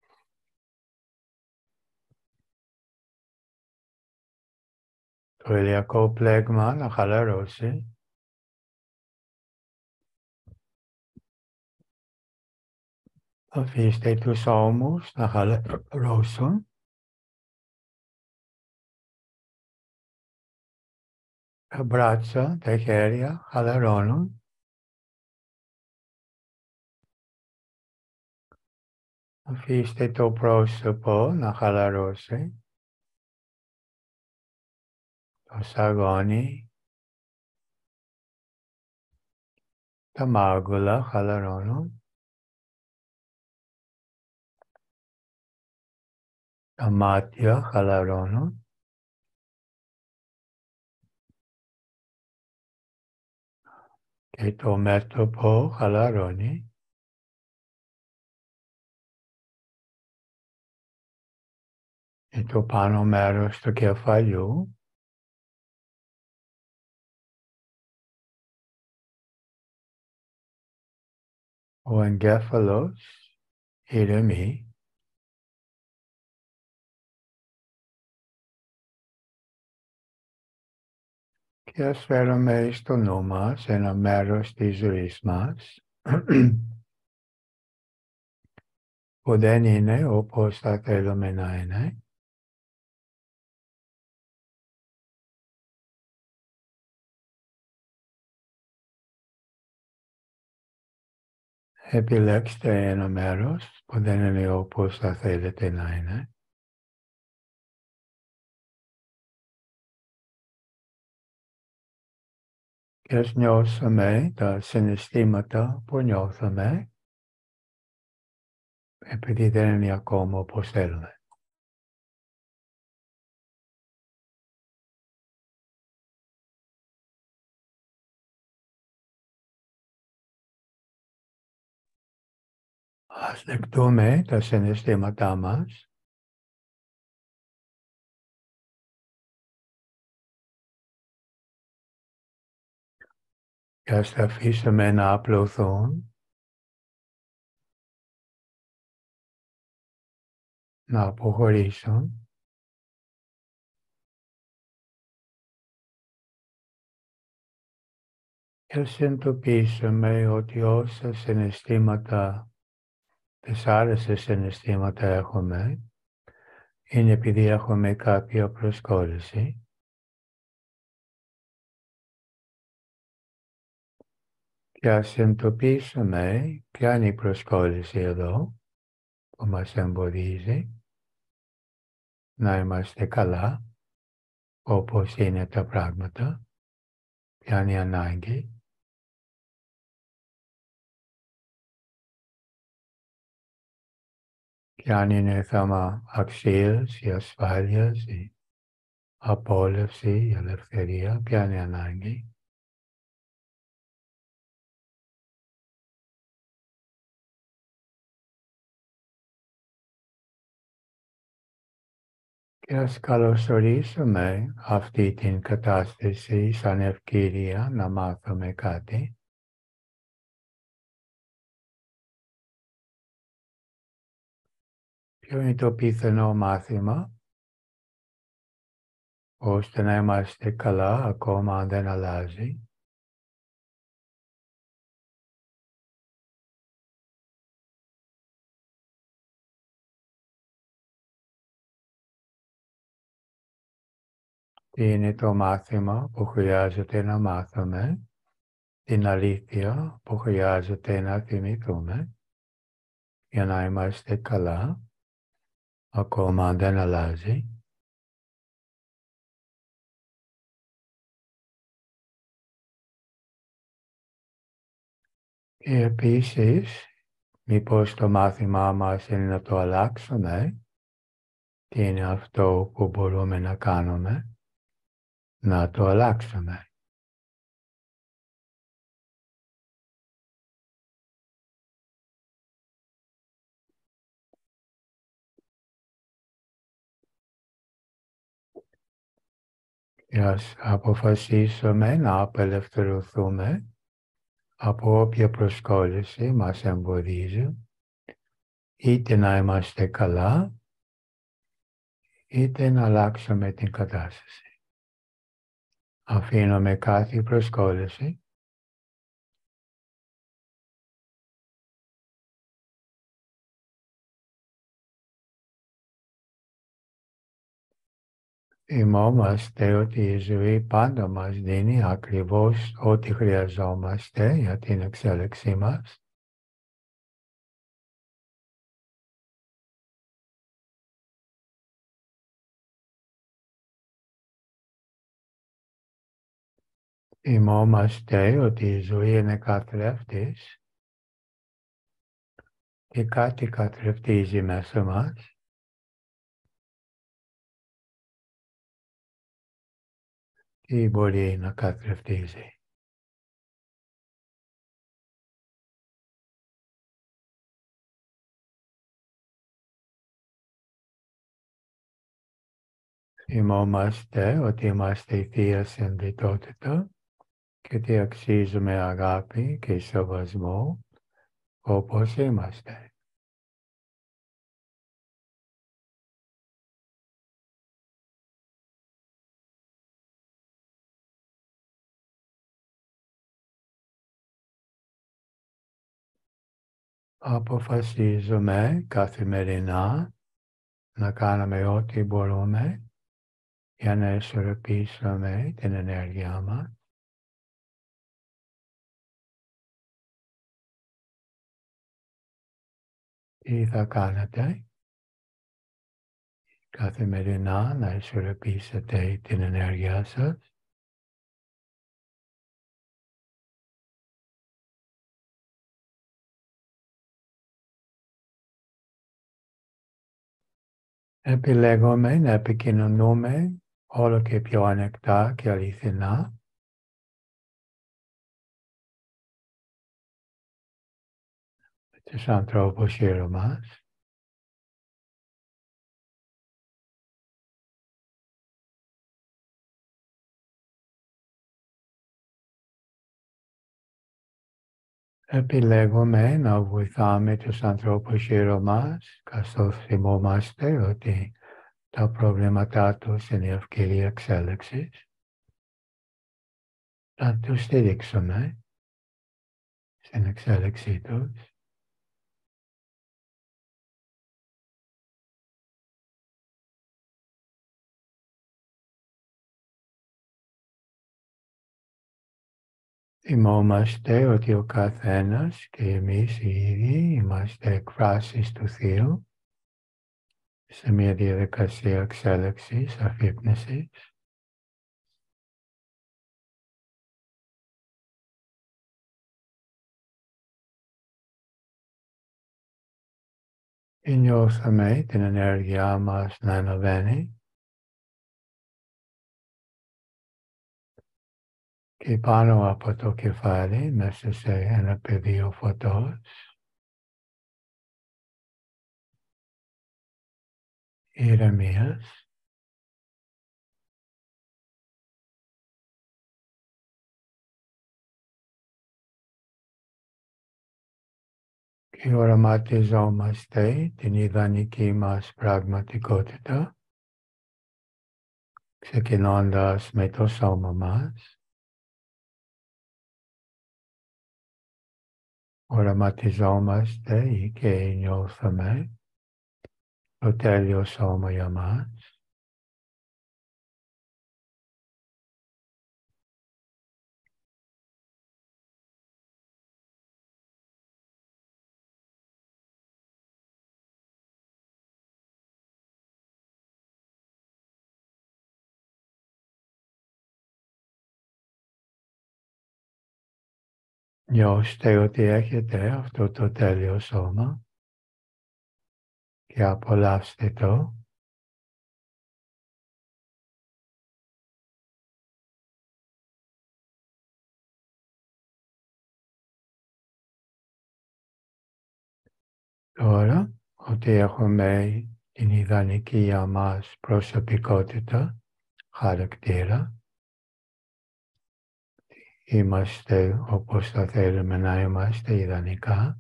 Το ηλιακό πλέγμα να χαλαρώσει. Αφήστε τους ώμους να χαλαρώσουν. Τα μπράτσα, τα χέρια χαλαρώνουν. Αφήστε το πρόσωπο να χαλαρώσει. Το σαγόνι. Τα μάγουλα χαλαρώνουν. Τα μάτια χαλαρώνουν. Και το μέτωπο χαλαρώνει. Και το πάνω μέρος του κεφαλιού. Ο εγκέφαλος ηρεμεί. Και ας φέρουμε στο νου μας ένα μέρος της ζωής μας που δεν είναι όπως θα θέλουμε να είναι. Επιλέξτε ένα μέρος που δεν είναι όπως θα θέλετε να είναι. Και ας νιώσουμε τα συναισθήματα που νιώθουμε, επειδή δεν είναι ακόμα όπως θέλουμε. Ας δεχτούμε τα συναισθήματά μας και ας τα αφήσουμε να απλωθούν, να αποχωρήσουν και ας συνειδητοποιήσουμε ότι όσα συναισθήματα, δυσάρεστα συναισθήματα έχουμε, είναι επειδή έχουμε κάποια προσκόλληση. Και ας συνειδητοποιήσουμε ποια είναι η προσκόλληση εδώ που μας εμποδίζει να είμαστε καλά όπως είναι τα πράγματα, ποια είναι η ανάγκη. Και αν είναι θέμα αξίας, η ασφάλειας, η απόλαυση, η ελευθερία, ποια είναι η ανάγκη. Και ας καλωσορίσουμε αυτή την κατάσταση σαν ευκαιρία να μάθουμε κάτι. Ποιο είναι το πιθανό μάθημα, ώστε να είμαστε καλά ακόμα αν δεν αλλάζει. Τι είναι το μάθημα που χρειάζεται να μάθουμε, την αλήθεια που χρειάζεται να θυμηθούμε για να είμαστε καλά ακόμα αν δεν αλλάζει. Και επίσης, μήπως το μάθημά μας είναι να το αλλάξουμε, τι είναι αυτό που μπορούμε να κάνουμε, να το αλλάξουμε. Και ας αποφασίσουμε να απελευθερωθούμε από όποια προσκόλληση μας εμποδίζει, είτε να είμαστε καλά, είτε να αλλάξουμε την κατάσταση. Αφήνουμε κάθε προσκόλληση θυμόμαστε ότι η ζωή πάντα μας δίνει ακριβώς ό,τι χρειαζόμαστε για την εξέλιξή μας. Θυμόμαστε ότι η ζωή είναι καθρέφτης και κάτι καθρεφτίζει μέσα μας. Τι μπορεί να καθρεφτίζει? Θυμόμαστε ότι είμαστε η Θεία Συνδυτότητα και ότι αξίζουμε αγάπη και σεβασμό όπως είμαστε. Αποφασίζουμε καθημερινά να κάνουμε ό,τι μπορούμε για να ισορροπήσουμε την ενέργειά μας. Τι θα κάνετε καθημερινά να ισορροπήσετε την ενέργειά σας. Επιλέγουμε να επικοινωνούμε όλο και πιο ανεκτά και αληθινά με τους ανθρώπους γύρω μας. Επιλέγουμε να βοηθάμε τους ανθρώπους γύρω μας, καθώς θυμόμαστε ότι τα προβλήματά τους είναι ευκαιρία εξέλιξης. Να τους στηρίξουμε στην εξέλιξή τους. Θυμόμαστε ότι ο καθένας και εμείς οι ίδιοι είμαστε εκφράσεις του Θείου σε μια διαδικασία εξέλιξης, αφύπνισης. Και νιώθαμε την ενέργειά μας να αναβαίνει και πάνω από το κεφάλι, μέσα σε ένα πεδίο φωτός, ηρεμίας, και οραματιζόμαστε την ιδανική μας πραγματικότητα, ξεκινώντας με το σώμα μας. Οραματιζόμαστε και νιώθουμε το τέλειο σώμα για μας. Νιώστε ότι έχετε αυτό το τέλειο σώμα και απολαύστε το. Τώρα ότι έχουμε την ιδανική για μας προσωπικότητα, χαρακτήρα, είμαστε όπως θα θέλουμε να είμαστε ιδανικά.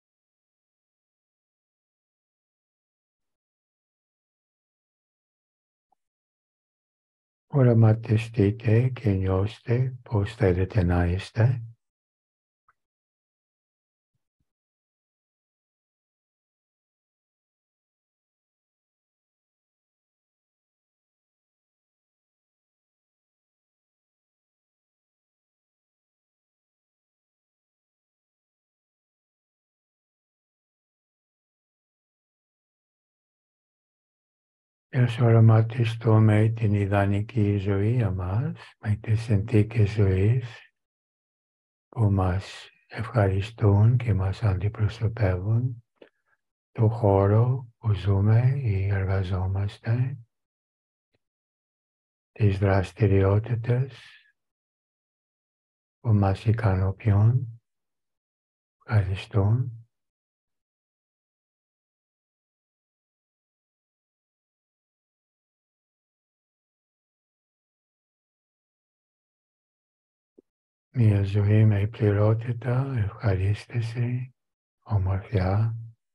Οραματιστείτε και νιώστε πώς θέλετε να είστε. Και ας οραματιστούμε την ιδανική ζωή μας, με τις συνθήκες ζωής που μας ευχαριστούν και μας αντιπροσωπεύουν, το χώρο που ζούμε ή εργαζόμαστε, τις δραστηριότητες που μας ικανοποιούν, ευχαριστούν. Μια ζωή με πληρότητα, ευχαρίστηση, ομορφιά.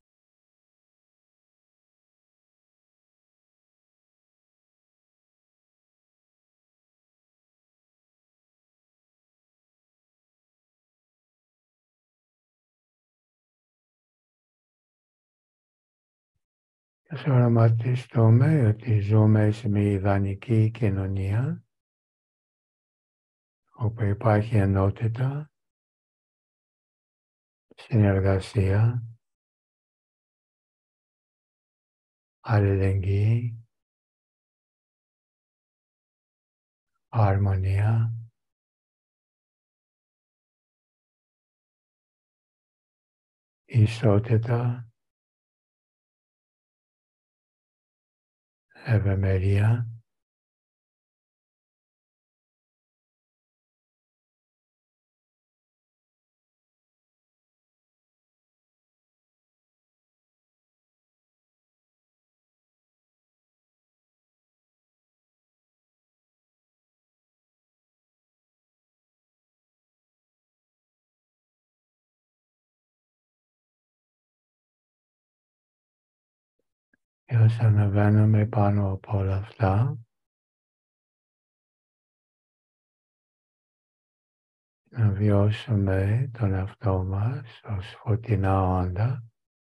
Ας οραματιστούμε ότι ζούμε σε μια ιδανική κοινωνία όπου υπάρχει ενότητα, συνεργασία, αλληλεγγύη, αρμονία, ισότητα, ευημερία, και ως αναβαίνουμε πάνω από όλα αυτά, να βιώσουμε τον εαυτό μας ως φωτεινά όντα,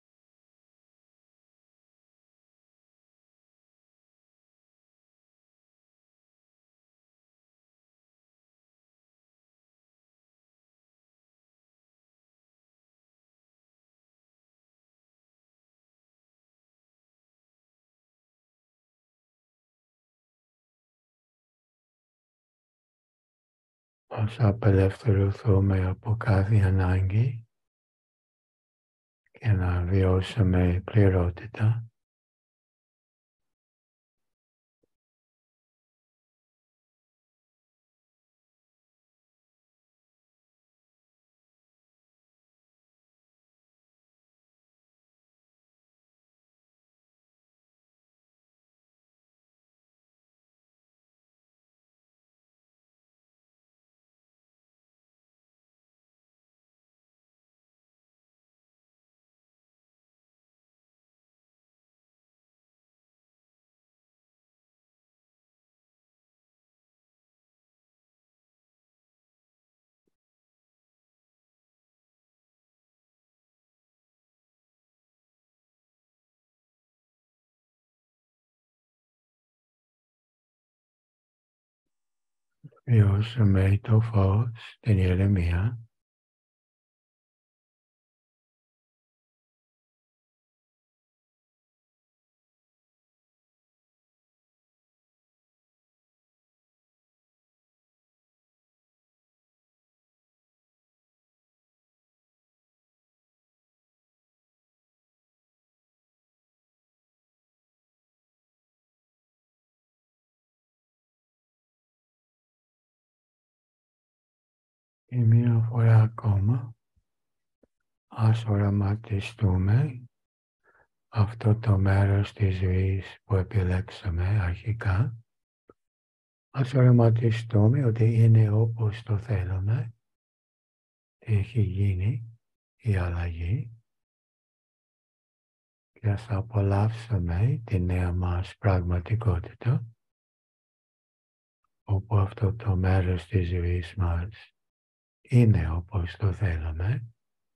ως απελευθερωθούμε από κάθε ανάγκη και να βιώσουμε πληρότητα. Βιώσουμε το φως, την ηρεμία, και μία φορά ακόμα ας οραματιστούμε αυτό το μέρος της ζωής που επιλέξαμε αρχικά. Ας οραματιστούμε ότι είναι όπως το θέλουμε, έχει γίνει η αλλαγή και ας απολαύσουμε τη νέα μας πραγματικότητα, όπου αυτό το μέρος της ζωής μας είναι όπως το θέλουμε.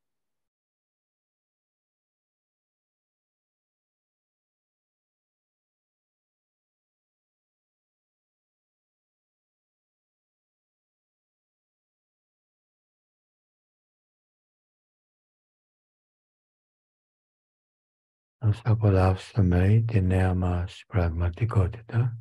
Ας απολαύσουμε τη νέα μας πραγματικότητα.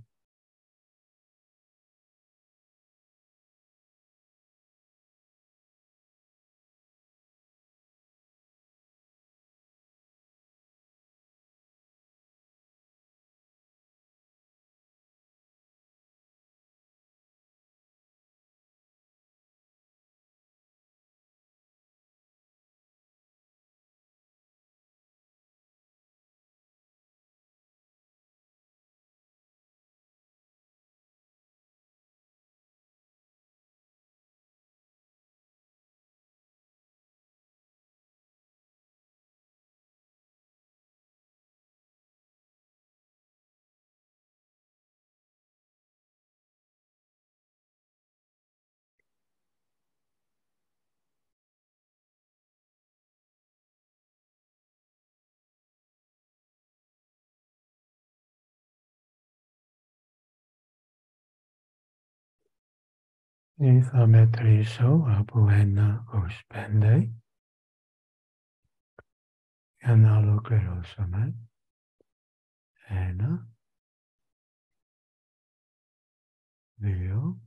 Και θα μετρήσω από 1 ως 5 για να ολοκληρώσουμε. 1, 2,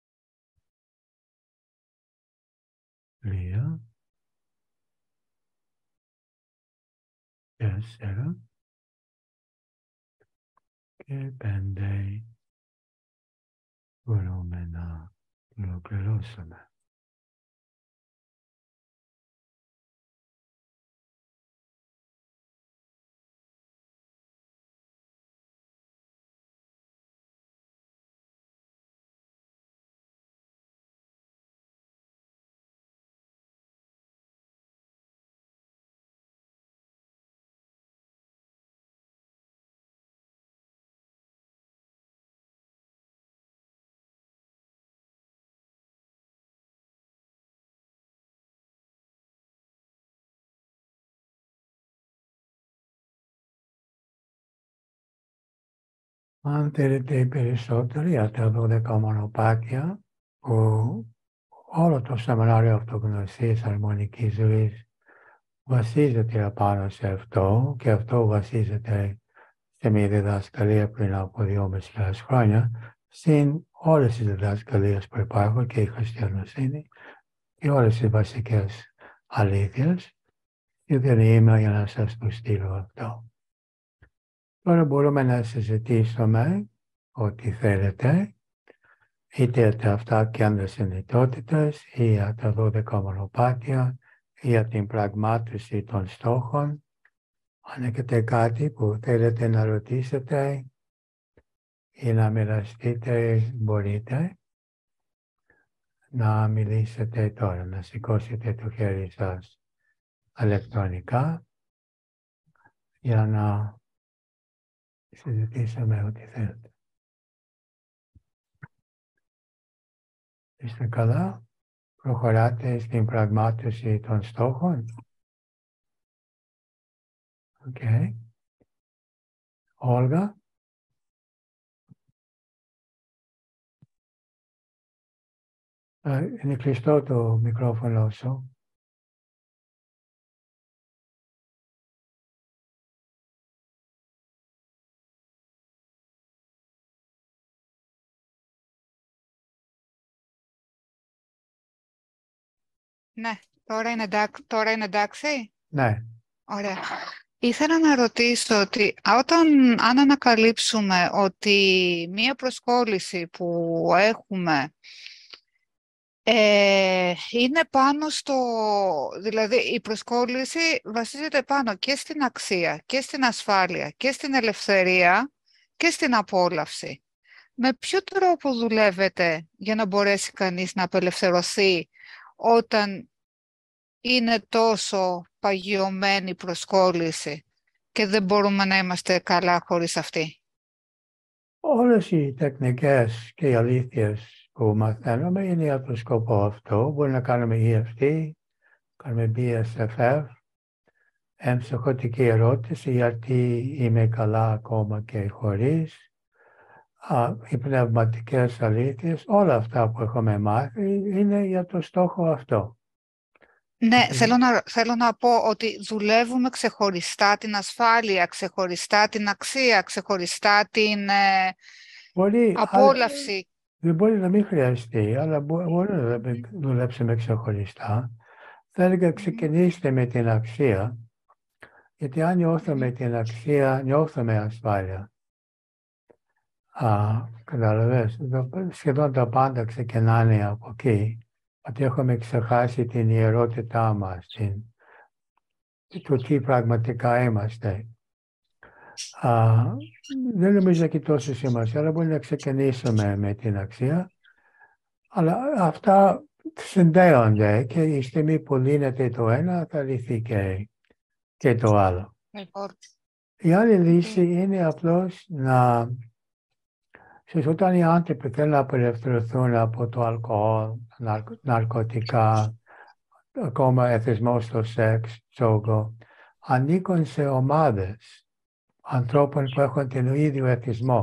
3, 4 και 5. Μπορούμε να ολοκληρώσουμε. Αν θέλετε οι περισσότεροι για τα 12 μονοπάτια, που όλο το σεμινάριο αυτογνωσίας αρμονικής ζωής βασίζεται απάνω σε αυτό και αυτό βασίζεται σε μια διδασκαλία πριν από 2.500 χρόνια, συν όλες τις διδασκαλίες που υπάρχουν και η χριστιανοσύνη και όλες τις βασικές αλήθειες, και δεν είμαι για να σας το στείλω αυτό. Τώρα μπορούμε να συζητήσουμε ό,τι θέλετε, είτε τα αυτά κέντρα συνειδητότητας ή για τα 12 μονοπάτια ή για την πραγμάτωση των στόχων. Αν έχετε κάτι που θέλετε να ρωτήσετε ή να μοιραστείτε, μπορείτε να μιλήσετε τώρα, να σηκώσετε το χέρι σας ηλεκτρονικά για να συζητήσουμε ό,τι θέλετε. Είστε καλά? Προχωράτε στην πραγμάτωση των στόχων? Οκ. Όλγα? Είναι κλειστό το μικρόφωνο σου. Ναι, τώρα είναι εντάξει. Ναι. Ωραία. Ήθελα να ρωτήσω ότι αν ανακαλύψουμε ότι μία προσκόλληση που έχουμε είναι πάνω δηλαδή η προσκόλληση βασίζεται πάνω και στην αξία και στην ασφάλεια και στην ελευθερία και στην απόλαυση. Με ποιο τρόπο δουλεύετε για να μπορέσει κανείς να απελευθερωθεί όταν είναι τόσο παγιωμένη η προσκόλληση και δεν μπορούμε να είμαστε καλά χωρίς αυτή? Όλες οι τεχνικές και οι αλήθειες που μαθαίνουμε είναι για το σκοπό αυτό. Μπορεί να κάνουμε EFT, κάνουμε BSFF, εμψυχωτική ερώτηση γιατί είμαι καλά ακόμα και χωρίς, οι πνευματικές αλήθειες, όλα αυτά που έχουμε μάθει είναι για το στόχο αυτό. Ναι, θέλω να πω ότι δουλεύουμε ξεχωριστά την ασφάλεια, ξεχωριστά την αξία, ξεχωριστά την απόλαυση. Δεν μπορεί να μην χρειαστεί, αλλά μπορεί να δουλέψουμε ξεχωριστά. Θα έλεγα ξεκινήστε με την αξία, γιατί αν νιώθουμε την αξία, νιώθουμε ασφάλεια. Καταλαβαίνεις, σχεδόν τα πάντα ξεκινάνε από εκεί, ότι έχουμε ξεχάσει την ιερότητά μας, το τι πραγματικά είμαστε. Δεν νομίζω και τόσο σημασία, αλλά μπορεί να ξεκινήσουμε με την αξία, αλλά αυτά συνδέονται και η στιγμή που λύνεται το ένα θα λυθεί και το άλλο. Η άλλη λύση είναι απλώς όταν οι άνθρωποι θέλουν να απελευθερωθούν από το αλκοόλ, ναρκωτικά, ακόμα εθισμό στο σεξ, τζόγο, ανήκουν σε ομάδες ανθρώπων που έχουν τον ίδιο εθισμό.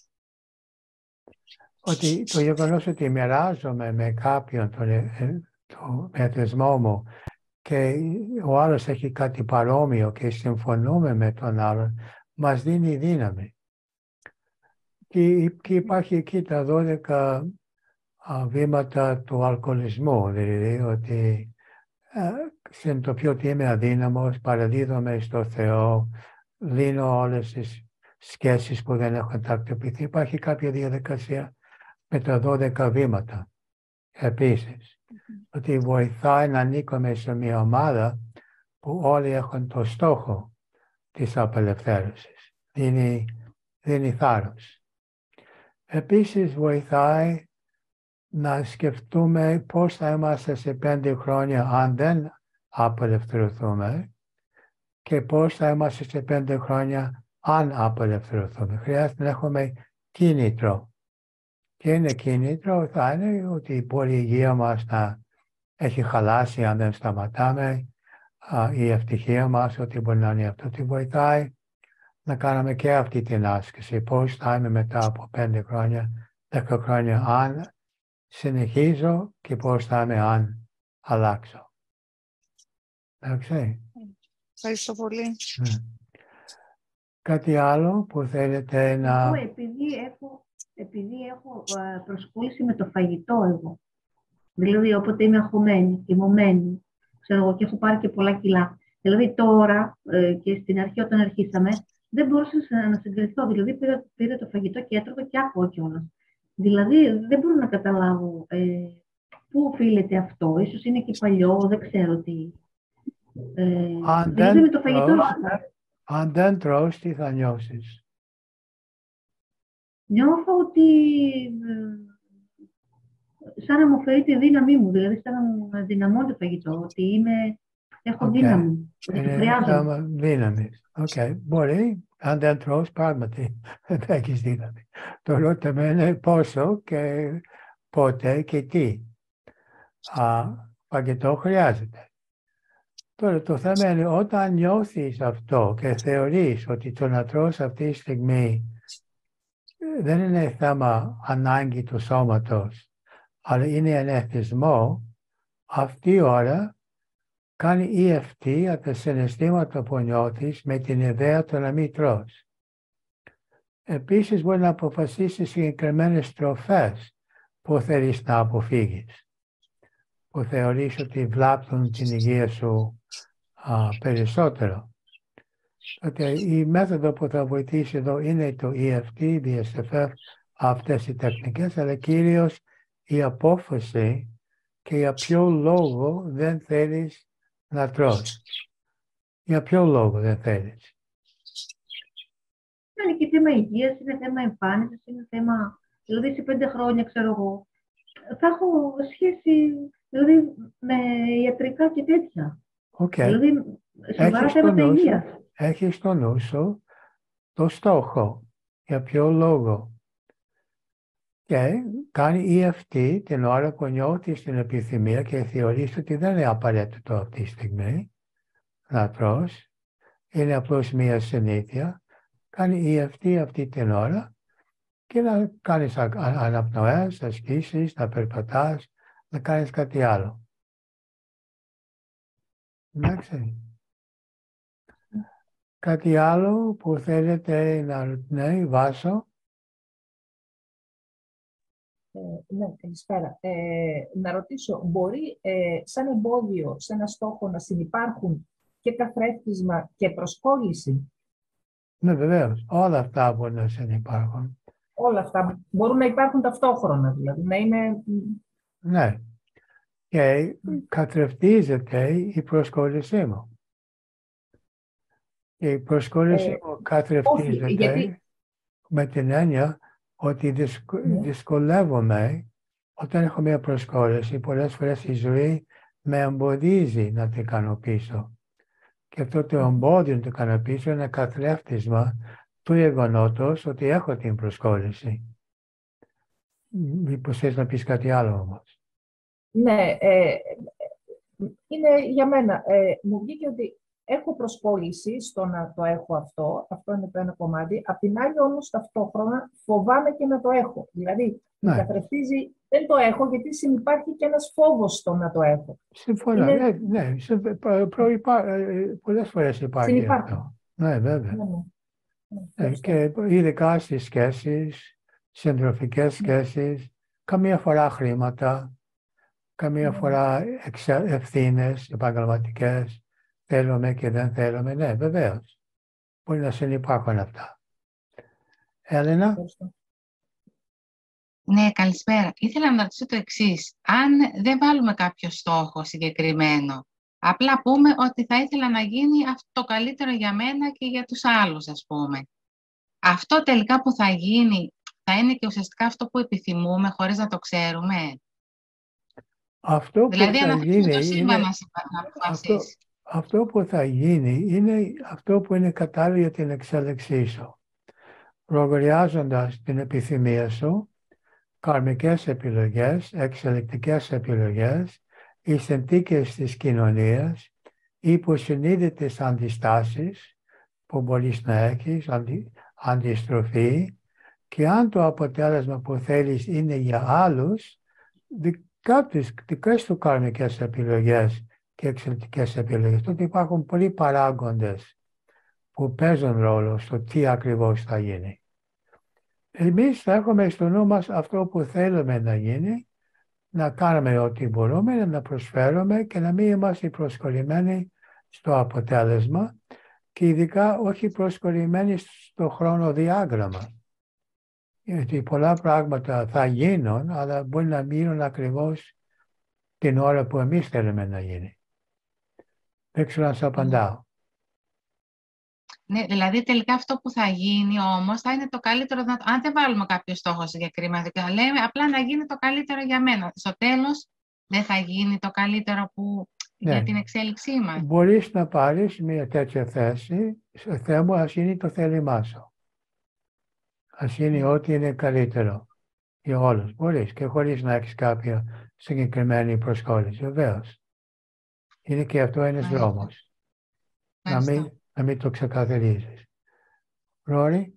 Ότι το γεγονός ότι μοιράζομαι με κάποιον τον εθισμό μου και ο άλλος έχει κάτι παρόμοιο και συμφωνούμε με τον άλλον, μας δίνει δύναμη. Και υπάρχει εκεί τα 12 βήματα του αλκοολισμού, δηλαδή ότι συνειδητοποιώ ότι είμαι αδύναμος, παραδίδομαι στο Θεό, λύνω όλες τις σχέσεις που δεν έχουν τακτοποιηθεί. Υπάρχει κάποια διαδικασία με τα 12 βήματα. Επίσης, ότι βοηθάει να ανήκουμε σε μια ομάδα που όλοι έχουν το στόχο της απελευθέρωσης. Δίνει θάρρος. Επίσης βοηθάει να σκεφτούμε πώς θα είμαστε σε 5 χρόνια αν δεν απελευθερωθούμε και πώς θα είμαστε σε 5 χρόνια αν απελευθερωθούμε. Χρειάζεται να έχουμε κίνητρο. Και είναι κίνητρο, θα είναι ότι η πολυεργία μας να έχει χαλάσει αν δεν σταματάμε, η ευτυχία μας, ότι μπορεί να είναι αυτό, ότι βοηθάει να κάνουμε και αυτή την άσκηση. Πώς θα είμαι μετά από 5 χρόνια, 10 χρόνια, αν συνεχίζω και πώς θα είμαι αν αλλάξω. Εντάξει. Ευχαριστώ πολύ. Κάτι άλλο που θέλετε να... Εγώ επειδή έχω προσκόλληση με το φαγητό εγώ. Δηλαδή όποτε είμαι αγχωμένη, θυμωμένη, ξέρω εγώ, και έχω πάρει και πολλά κιλά. Δηλαδή τώρα και στην αρχή όταν αρχίσαμε δεν μπορούσα να συγκριθώ. Δηλαδή πήρα το φαγητό και έτρωγα και άκουγα κιόλας. Δηλαδή δεν μπορώ να καταλάβω πού οφείλεται αυτό. Ίσως είναι και παλιό, δεν ξέρω τι. Δηλαδή με το φαγητό... Αν δεν τρως, τι θα νιώσεις? Νιώθω ότι σαν να μου φέρει τη δύναμή μου, δηλαδή σαν να μου δυναμώνει το φαγητό, ότι έχω δύναμη, ότι το χρειάζομαι. Δύναμη. Μπορεί, αν δεν τρως, πράγματι δεν έχεις δύναμη. Το ερώτημα είναι πόσο και πότε και τι. Φαγητό χρειάζεται. Τώρα το θέμα είναι όταν νιώθεις αυτό και θεωρείς ότι το να τρως αυτή τη στιγμή δεν είναι θέμα ανάγκη του σώματος, αλλά είναι ένα εθισμό, αυτή η ώρα κάνει EFT από τα συναισθήματα που νιώθεις με την ιδέα του να μην τρως. Επίσης μπορεί να αποφασίσεις συγκεκριμένες τροφές που θέλεις να αποφύγεις, που θεωρείς ότι βλάπτουν την υγεία σου περισσότερο. Ότι η μέθοδο που θα βοηθήσει εδώ είναι το EFT, DSFF, αυτές οι τεχνικές, αλλά κυρίως η απόφαση και για ποιο λόγο δεν θέλεις να τρως. Για ποιο λόγο δεν θέλεις. Είναι και θέμα υγείας, είναι θέμα εμφάνισης, είναι θέμα... Δηλαδή σε 5 χρόνια, ξέρω εγώ, θα έχω σχέση δηλαδή, με ιατρικά και τέτοια. Δηλαδή, σοβαρά θέματα υγείας. Έχεις στο νου σου το στόχο. Για ποιο λόγο. Και κάνει EFT την ώρα που νιώθεις την επιθυμία και θεωρείς ότι δεν είναι απαραίτητο αυτή τη στιγμή να τρως. Είναι απλώς μία συνήθεια. Κάνει EFT αυτή την ώρα και να κάνεις αναπνοές, ασκήσεις, να περπατάς, να κάνεις κάτι άλλο. Εντάξει. Κάτι άλλο που θέλετε να... Ναι, Βάσο. Ναι, καλησπέρα. Να ρωτήσω, μπορεί σαν εμπόδιο σε ένα στόχο να συνυπάρχουν και καθρέφτισμα και προσκόλληση? Ναι, βεβαίως. Όλα αυτά μπορεί να συνυπάρχουν. Όλα αυτά μπορούν να υπάρχουν ταυτόχρονα, δηλαδή, να είναι... Ναι. Και καθρεφτίζεται η προσκόλλησή μου. Η προσκόλληση μου καθρεφτίζεται με την έννοια ότι δυσκολεύομαι όταν έχω μια προσκόλληση. Πολλές φορές η ζωή με εμποδίζει να την κάνω πίσω. Και αυτό το εμπόδιο να την κάνω πίσω είναι καθρέφτισμα του γεγονότος ότι έχω την προσκόλληση. Μήπως θες να πεις κάτι άλλο όμως? Ναι, είναι για μένα. Μου βγήκε ότι έχω προσκόλληση στο να το έχω αυτό. Αυτό είναι το ένα κομμάτι. Απ' την άλλη όμως ταυτόχρονα φοβάμαι και να το έχω. Δηλαδή, με καθρεφτίζει, δεν το έχω γιατί συνυπάρχει και ένας φόβος στο να το έχω. Συμφωνώ. Ναι, πολλές φορές υπάρχει αυτό. Ναι, βέβαια. Και ειδικά στις σχέσεις, συντροφικές σχέσεις, καμία φορά χρήματα, καμία φορά ευθύνες επαγγελματικές, θέλουμε και δεν θέλουμε. Ναι, βεβαίως. Μπορεί να συνυπάρχουν αυτά. Έλενα. Ναι, καλησπέρα. Ήθελα να ρωτήσω το εξής. Αν δεν βάλουμε κάποιο στόχο συγκεκριμένο, απλά πούμε ότι θα ήθελα να γίνει αυτό το καλύτερο για μένα και για τους άλλους, ας πούμε. Αυτό τελικά που θα γίνει, θα είναι και ουσιαστικά αυτό που επιθυμούμε, χωρίς να το ξέρουμε. Αυτό που δηλαδή, θα γίνει είναι... Αυτό που θα γίνει είναι αυτό που είναι κατάλληλο για την εξέλιξή σου. Λογαριάζοντας την επιθυμία σου, καρμικές επιλογές, εξελικτικές επιλογές, οι συνθήκες της κοινωνίας, οι υποσυνείδητες αντιστάσεις που μπορείς να έχεις, αντιστροφή, και αν το αποτέλεσμα που θέλεις είναι για άλλους, δικές του καρμικές επιλογές και εξελικτικές επιλογές. Τότε υπάρχουν πολλοί παράγοντες που παίζουν ρόλο στο τι ακριβώς θα γίνει. Εμείς θα έχουμε στο νου μας αυτό που θέλουμε να γίνει, να κάνουμε ό,τι μπορούμε, να προσφέρουμε και να μην είμαστε προσκολλημένοι στο αποτέλεσμα και ειδικά όχι προσκολλημένοι στο χρονοδιάγραμμα. Γιατί πολλά πράγματα θα γίνουν, αλλά μπορεί να μείνουν ακριβώς την ώρα που εμείς θέλουμε να γίνει. Δεν ξέρω αν σε απαντάω. Ναι, δηλαδή τελικά αυτό που θα γίνει όμως θα είναι το καλύτερο. Αν δεν βάλουμε κάποιο στόχο συγκεκριμένο, λέμε απλά να γίνει το καλύτερο για μένα. Στο τέλος δεν θα γίνει το καλύτερο για την εξέλιξή μας. Μπορείς να πάρεις μια τέτοια θέση, στο θέμα ας είναι το θέλημά σου. Ας είναι ό,τι είναι καλύτερο για όλους. Μπορείς και χωρίς να έχεις κάποια συγκεκριμένη προσκόλληση. Βεβαίως. Είναι και αυτό ένας δρόμος. Να μην το ξεκαθαρίζεις. Ρόρι.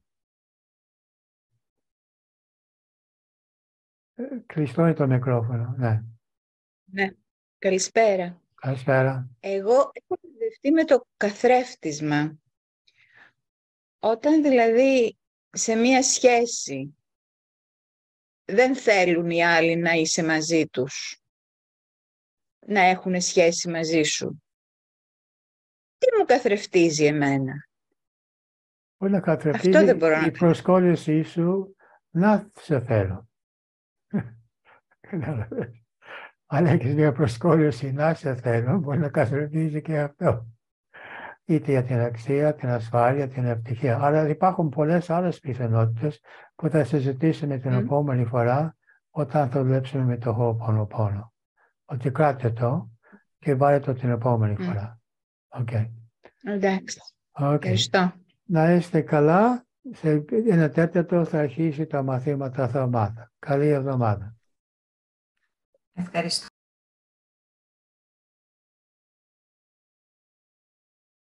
Κλειστό είναι το μικρόφωνο. Ναι. Ναι. Καλησπέρα. Καλησπέρα. Εγώ έχω συνδευτεί με το καθρέφτισμα. Όταν δηλαδή σε μία σχέση δεν θέλουν οι άλλοι να είσαι μαζί τους, να έχουν σχέση μαζί σου, τι μου καθρεφτίζει εμένα? Μπορεί να καθρεφτίζει η προσκόλλησή σου να σε θέλω. Αν έχεις μια προσκόλληση να σε θέλω, μπορεί να καθρεφτίζει και αυτό. Είτε για την αξία, την ασφάλεια, την ευτυχία. Αλλά υπάρχουν πολλές άλλες πιθανότητες που θα συζητήσουμε την επόμενη φορά όταν θα δουλέψουμε με το Ho'oponopono. Ότι κράτε το και βάλε το την επόμενη φορά. Εντάξει. Ευχαριστώ. Να είστε καλά. Σε 1/4 θα αρχίσει τα μαθήματα θαυμάτα. Καλή εβδομάδα. Ευχαριστώ.